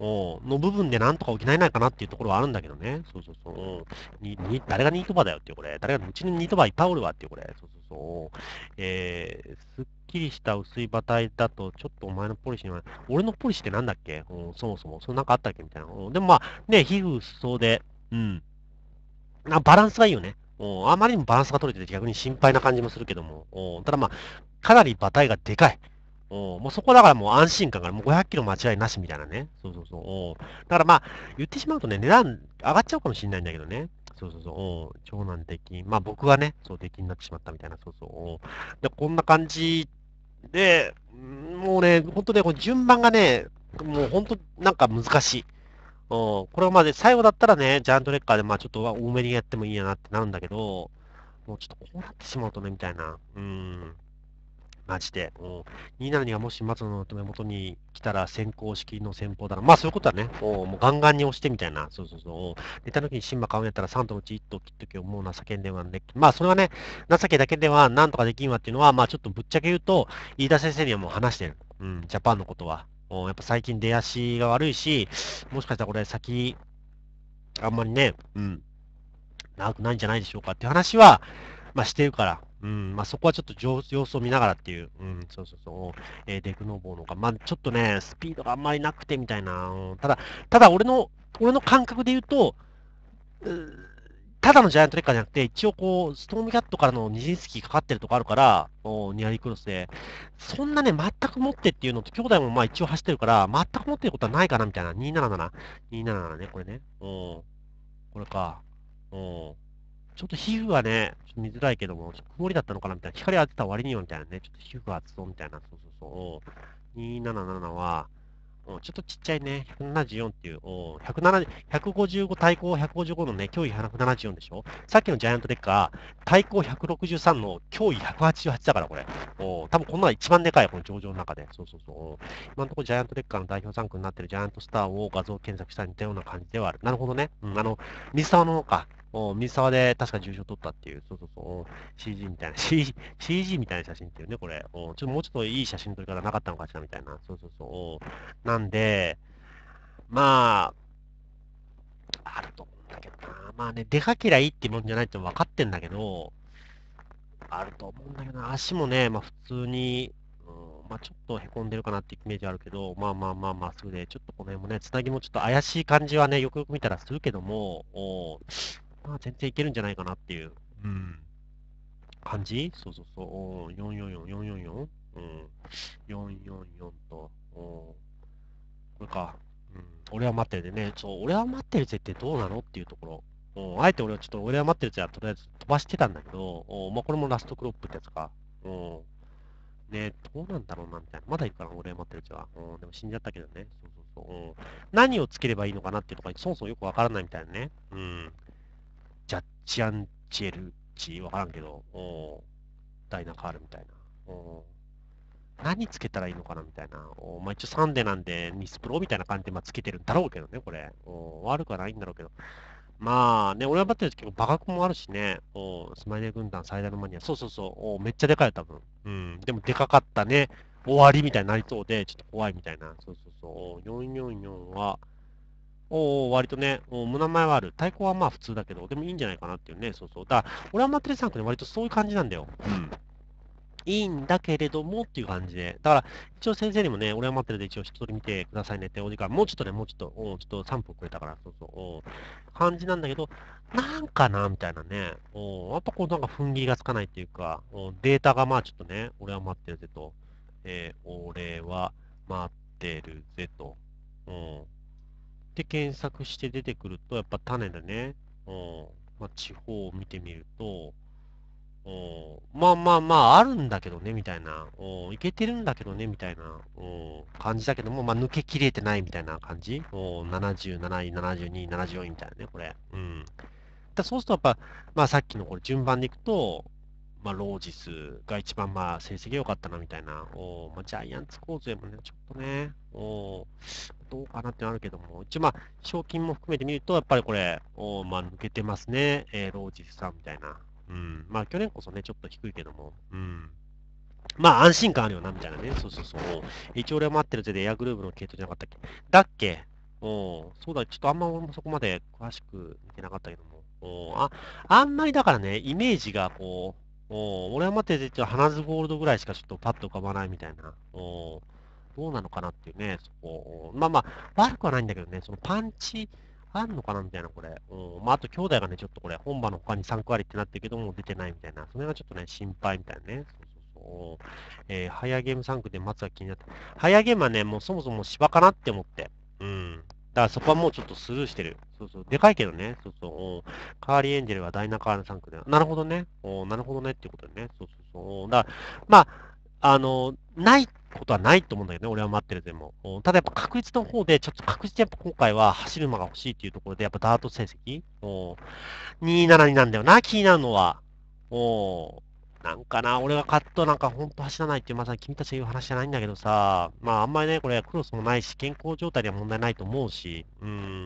おの部分でなんとか補えないかなっていうところはあるんだけどね。そうそうそう。に、に、誰がニートバーだよっていう、これ。誰が、うちのニートバーいっぱいおるわっていう、これ。そうそうそう。えー、すっきりした薄い馬体だと、ちょっとお前のポリシーには、俺のポリシーってなんだっけうん、そもそも。そんなんかあったっけみたいな。うん、でもまあ、ね、皮膚薄そうで、うん。あ、バランスがいいよね。うん、あまりにもバランスが取れてて逆に心配な感じもするけども。うん、ただまあ、かなり馬体がでかい。うん、もうそこだからもう安心感がもうごひゃっキロ間違いなしみたいなね。そうそうそう。うん、だからまあ、言ってしまうとね、値段上がっちゃうかもしれないんだけどね。そうそうそう。うん、長男出禁。まあ僕はね、そう出禁になってしまったみたいな。そうそう。うん、で、こんな感じで、うんもうね、本当ね、これ順番がね、もう本当なんか難しい。うん、これまで最後だったらね、ジャイアントレッカーでまあちょっと多めにやってもいいやなってなるんだけど、もうちょっとこうなってしまうとね、みたいな。うん。マジで。うん。にじゅうななにがもし松野の手元に来たら先行式の先方だな。まあそういうことはね。おもうガンガンに押してみたいな。そうそうそう。寝た時にシンバ買うんやったらさん頭のうちいっ頭切っときをもう情けんではね。まあそれはね、情けだけではなんとかできんわっていうのは、まあちょっとぶっちゃけ言うと、飯田先生にはもう話してる。うん、ジャパンのことは。おやっぱ最近出足が悪いし、もしかしたらこれ先、あんまりね、うん、長くないんじゃないでしょうかっていう話は、まあしてるから、うん、まあそこはちょっと様様子を見ながらっていう、うん、そうそうそう、えーデクノボーのか、まあちょっとね、スピードがあんまりなくてみたいな、うんただ、ただ俺の、俺の感覚で言うと、うーただのジャイアントレッカーじゃなくて、一応こう、ストームキャットからの二陣スキーかかってるとこあるから、おニアリークロスで、そんなね、全く持ってっていうのと、兄弟もまあ一応走ってるから、全く持ってることはないかなみたいな、にひゃくななじゅうなな、にひゃくななじゅうななね、これね、うん、これか、うん。ちょっと皮膚はね、ちょっと見づらいけども、ちょっと曇りだったのかなみたいな。光当てた割にはみたいなね。ちょっと皮膚が厚そうみたいな。そうそうそう。にひゃくななじゅうななは、うんちょっとちっちゃいね。ひゃくななじゅうよんっていう、うんひゃくななじゅう、ひゃくごじゅうご対抗ひゃくごじゅうごのね、脅威ひゃくななじゅうよんでしょさっきのジャイアントデッカー、対抗ひゃくろくじゅうさんの脅威ひゃくはちじゅうはちだから、これ。お多分この中で一番でかい、この上場の中で。そうそうそう。今のところジャイアントデッカーの代表参考になってるジャイアントスターを画像検索したら似たような感じではある。なるほどね。うん、あの、水沢のか。お水沢で確か重賞取ったっていう、そうそうそう、シージー みたいな、シージー、シージー みたいな写真っていうね、これ。おちょっともうちょっといい写真撮り方なかったのかしらみたいな。そうそうそう。なんで、まあ、あると思うんだけどな。まあね、出かけりゃいいってもんじゃないって分かってんだけど、あると思うんだけどな。足もね、まあ普通に、うん、まあちょっと凹んでるかなってイメージあるけど、まあまあまあまあ、すぐで、ちょっとこの辺もね、つなぎもちょっと怪しい感じはね、よくよく見たらするけども、おまあ全然いけるんじゃないかなっていう、うん、感じそうそうそう、およんよんよん、よんよんよん? うん、よんよんよんと、おこれか。うん。俺は待ってるでね。そう、俺は待ってるぜってどうなのっていうところ。うん。あえて俺はちょっと俺は待ってるぜはとりあえず飛ばしてたんだけど、おまあ、これもラストクロップってやつか。うん。ねどうなんだろうなみたいな。まだいるかな俺は待ってるぜは。うん。でも死んじゃったけどね。そうそうそう。うん。何をつければいいのかなっていうところそもそもよくわからないみたいなね。うん。ジャッジアンチェルチわからんけど、うん。ダイナカールみたいな。うん。何つけたらいいのかなみたいな。おまあ、一応サンデーなんで、ミスプロみたいな感じで、まあ、つけてるんだろうけどね、これ。お悪くはないんだろうけど。まあね、俺はバッテリー結構バカもあるしね。おスマイレー軍団最大のマニア。そうそうそう。おめっちゃでかいよ、多分。うん。でもでかかったね。終わりみたいになりそうで、ちょっと怖いみたいな。そうそうそう。およんよんよんは、お割とね、お胸前はある。対抗はまあ普通だけど、でもいいんじゃないかなっていうね。そうそう。だから、俺はマッテレさんとね、割とそういう感じなんだよ。うん。いいんだけれどもっていう感じで。だから、一応先生にもね、俺は待ってるで一応一人見てくださいねってお時間、もうちょっとね、もうちょっと、おちょっとさんぷんくれたから、そうそう、お感じなんだけど、なんかな、みたいなね。おやっぱこうなんか踏ん切りがつかないっていうか、おデータがまあちょっとね、俺は待ってるぜと、えー俺は待ってるぜと、うんで検索して出てくると、やっぱ種だね。うんまあ、地方を見てみると、おまあまあまあ、あるんだけどね、みたいな。おいけてるんだけどね、みたいなお感じだけども、まあ、抜けきれてないみたいな感じ。おななじゅうなない、ななじゅうに、ななじゅうよんいみたいなね、これ。うん。だそうすると、やっぱ、まあ、さっきのこれ順番でいくと、まあ、ロージスが一番まあ、成績良かったな、みたいな。おまあ、ジャイアンツ構成もね、ちょっとね、おどうかなってのあるけども、一応まあ、賞金も含めて見ると、やっぱりこれ、おまあ、抜けてますね、えーロージスさんみたいな。うん。まあ、去年こそね、ちょっと低いけども。うん。まあ、安心感あるよな、みたいなね。そうそうそう。一応俺は待ってるぜでエアグルーヴの系統じゃなかったっけだっけうん、そうだ、ちょっとあんま俺もそこまで詳しく見てなかったけども。うん、あ、あんまりだからね、イメージがこう、うん、俺は待ってて、花ズゴールドぐらいしかちょっとパッと浮かばないみたいな。うん、どうなのかなっていうね、そこ。まあまあ、悪くはないんだけどね、そのパンチあんのかなみたいな、これ。うん、まあ、あと兄弟がね、ちょっとこれ、本場の他にさんく割ってなってるけども、出てないみたいな。それがちょっとね、心配みたいなね。そうそうそう。えー、ハイアーゲームさん区で松が気になって。ハイアーゲームはね、もうそもそも芝かなって思って。うん。だからそこはもうちょっとスルーしてる。そうそう。でかいけどね。そうそう。うん、カーリーエンジェルはダイナカールさん区で。なるほどね。おなるほどねっていうことでね。そうそうそう。だから、まあ、あの、ないことはないと思うんだけどね。俺は待ってるでも。おただやっぱ確率の方で、ちょっと確実にやっぱ今回は走る馬が欲しいっていうところで、やっぱダート成績おにじゅうななになんだよな。気になるのは。おなんかな、俺がカットなんかほんと走らないっていう、まさに君たちが言う話じゃないんだけどさ、まああんまりね、これクロスもないし、健康状態には問題ないと思うし、うん、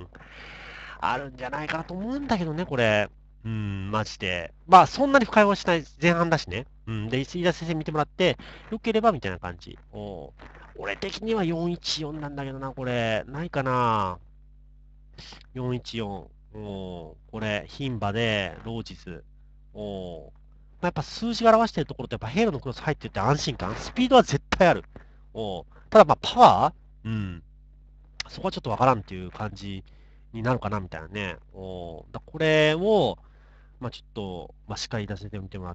あるんじゃないかなと思うんだけどね、これ。うん、マジで。まあそんなに深追いはしない前半だしね。うん、で、飯田先生見てもらって、よければみたいな感じ。お俺的にはよんいちよんなんだけどな、これ。ないかな。よんいちよん。おこれ、牝馬で、ロージス。おまあ、やっぱ数字が表しているところって、やっぱヘイロのクロス入ってて安心感、スピードは絶対ある。おただ、まあ、パワーうん。そこはちょっとわからんっていう感じになるかな、みたいなね。おだこれを、まあ、ちょっと、まあ、しっかり出せてみてもらって、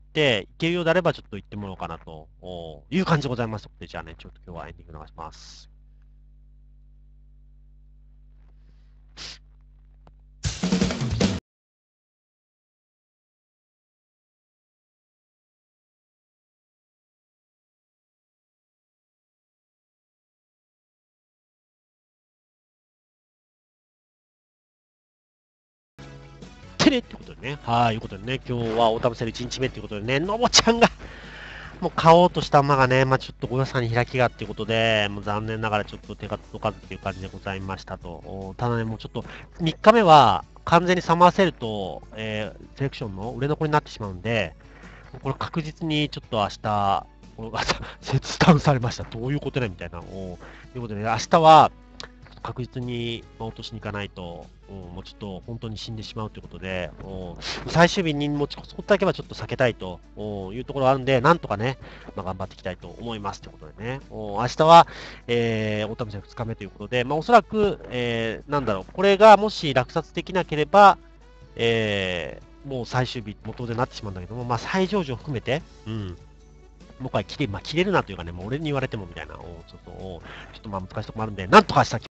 いけるようであれば、ちょっと言ってもらおうかなとおいう感じでございますので、じゃあね、ちょっと今日はエンディング流します。てねってことでね。はい、いうことでね、今日はオータムセールいちにちめっていうことでね、のぼちゃんがもう買おうとした馬がね、まあ、ちょっとご予算に開きがっていうことで、もう残念ながらちょっと手が届かずっていう感じでございましたと。ただね、もうちょっとみっかめは完全にサマーセールと、えー、セレクションの売れ残りになってしまうんで、これ確実にちょっと明日、これ切断されました。どういうことねみたいな。おということで、ね、明日は確実に落としに行かないと、うん、もうちょっと本当に死んでしまうということで、うん、最終日に持ちこそだけはちょっと避けたいというところがあるんで、なんとかね、まあ、頑張っていきたいと思いますということでね、明日は、えー、オータム戦ふつかめということで、まあ、おそらく、えー、なんだろう、これがもし落札できなければ、えー、もう最終日、も当然なってしまうんだけども、まあ、最上場含めて、うん、もう一回切れ、まあ、切れるなというかね、もう俺に言われてもみたいな、おちょっと、ちょっとまあ難しいところもあるんで、なんとかした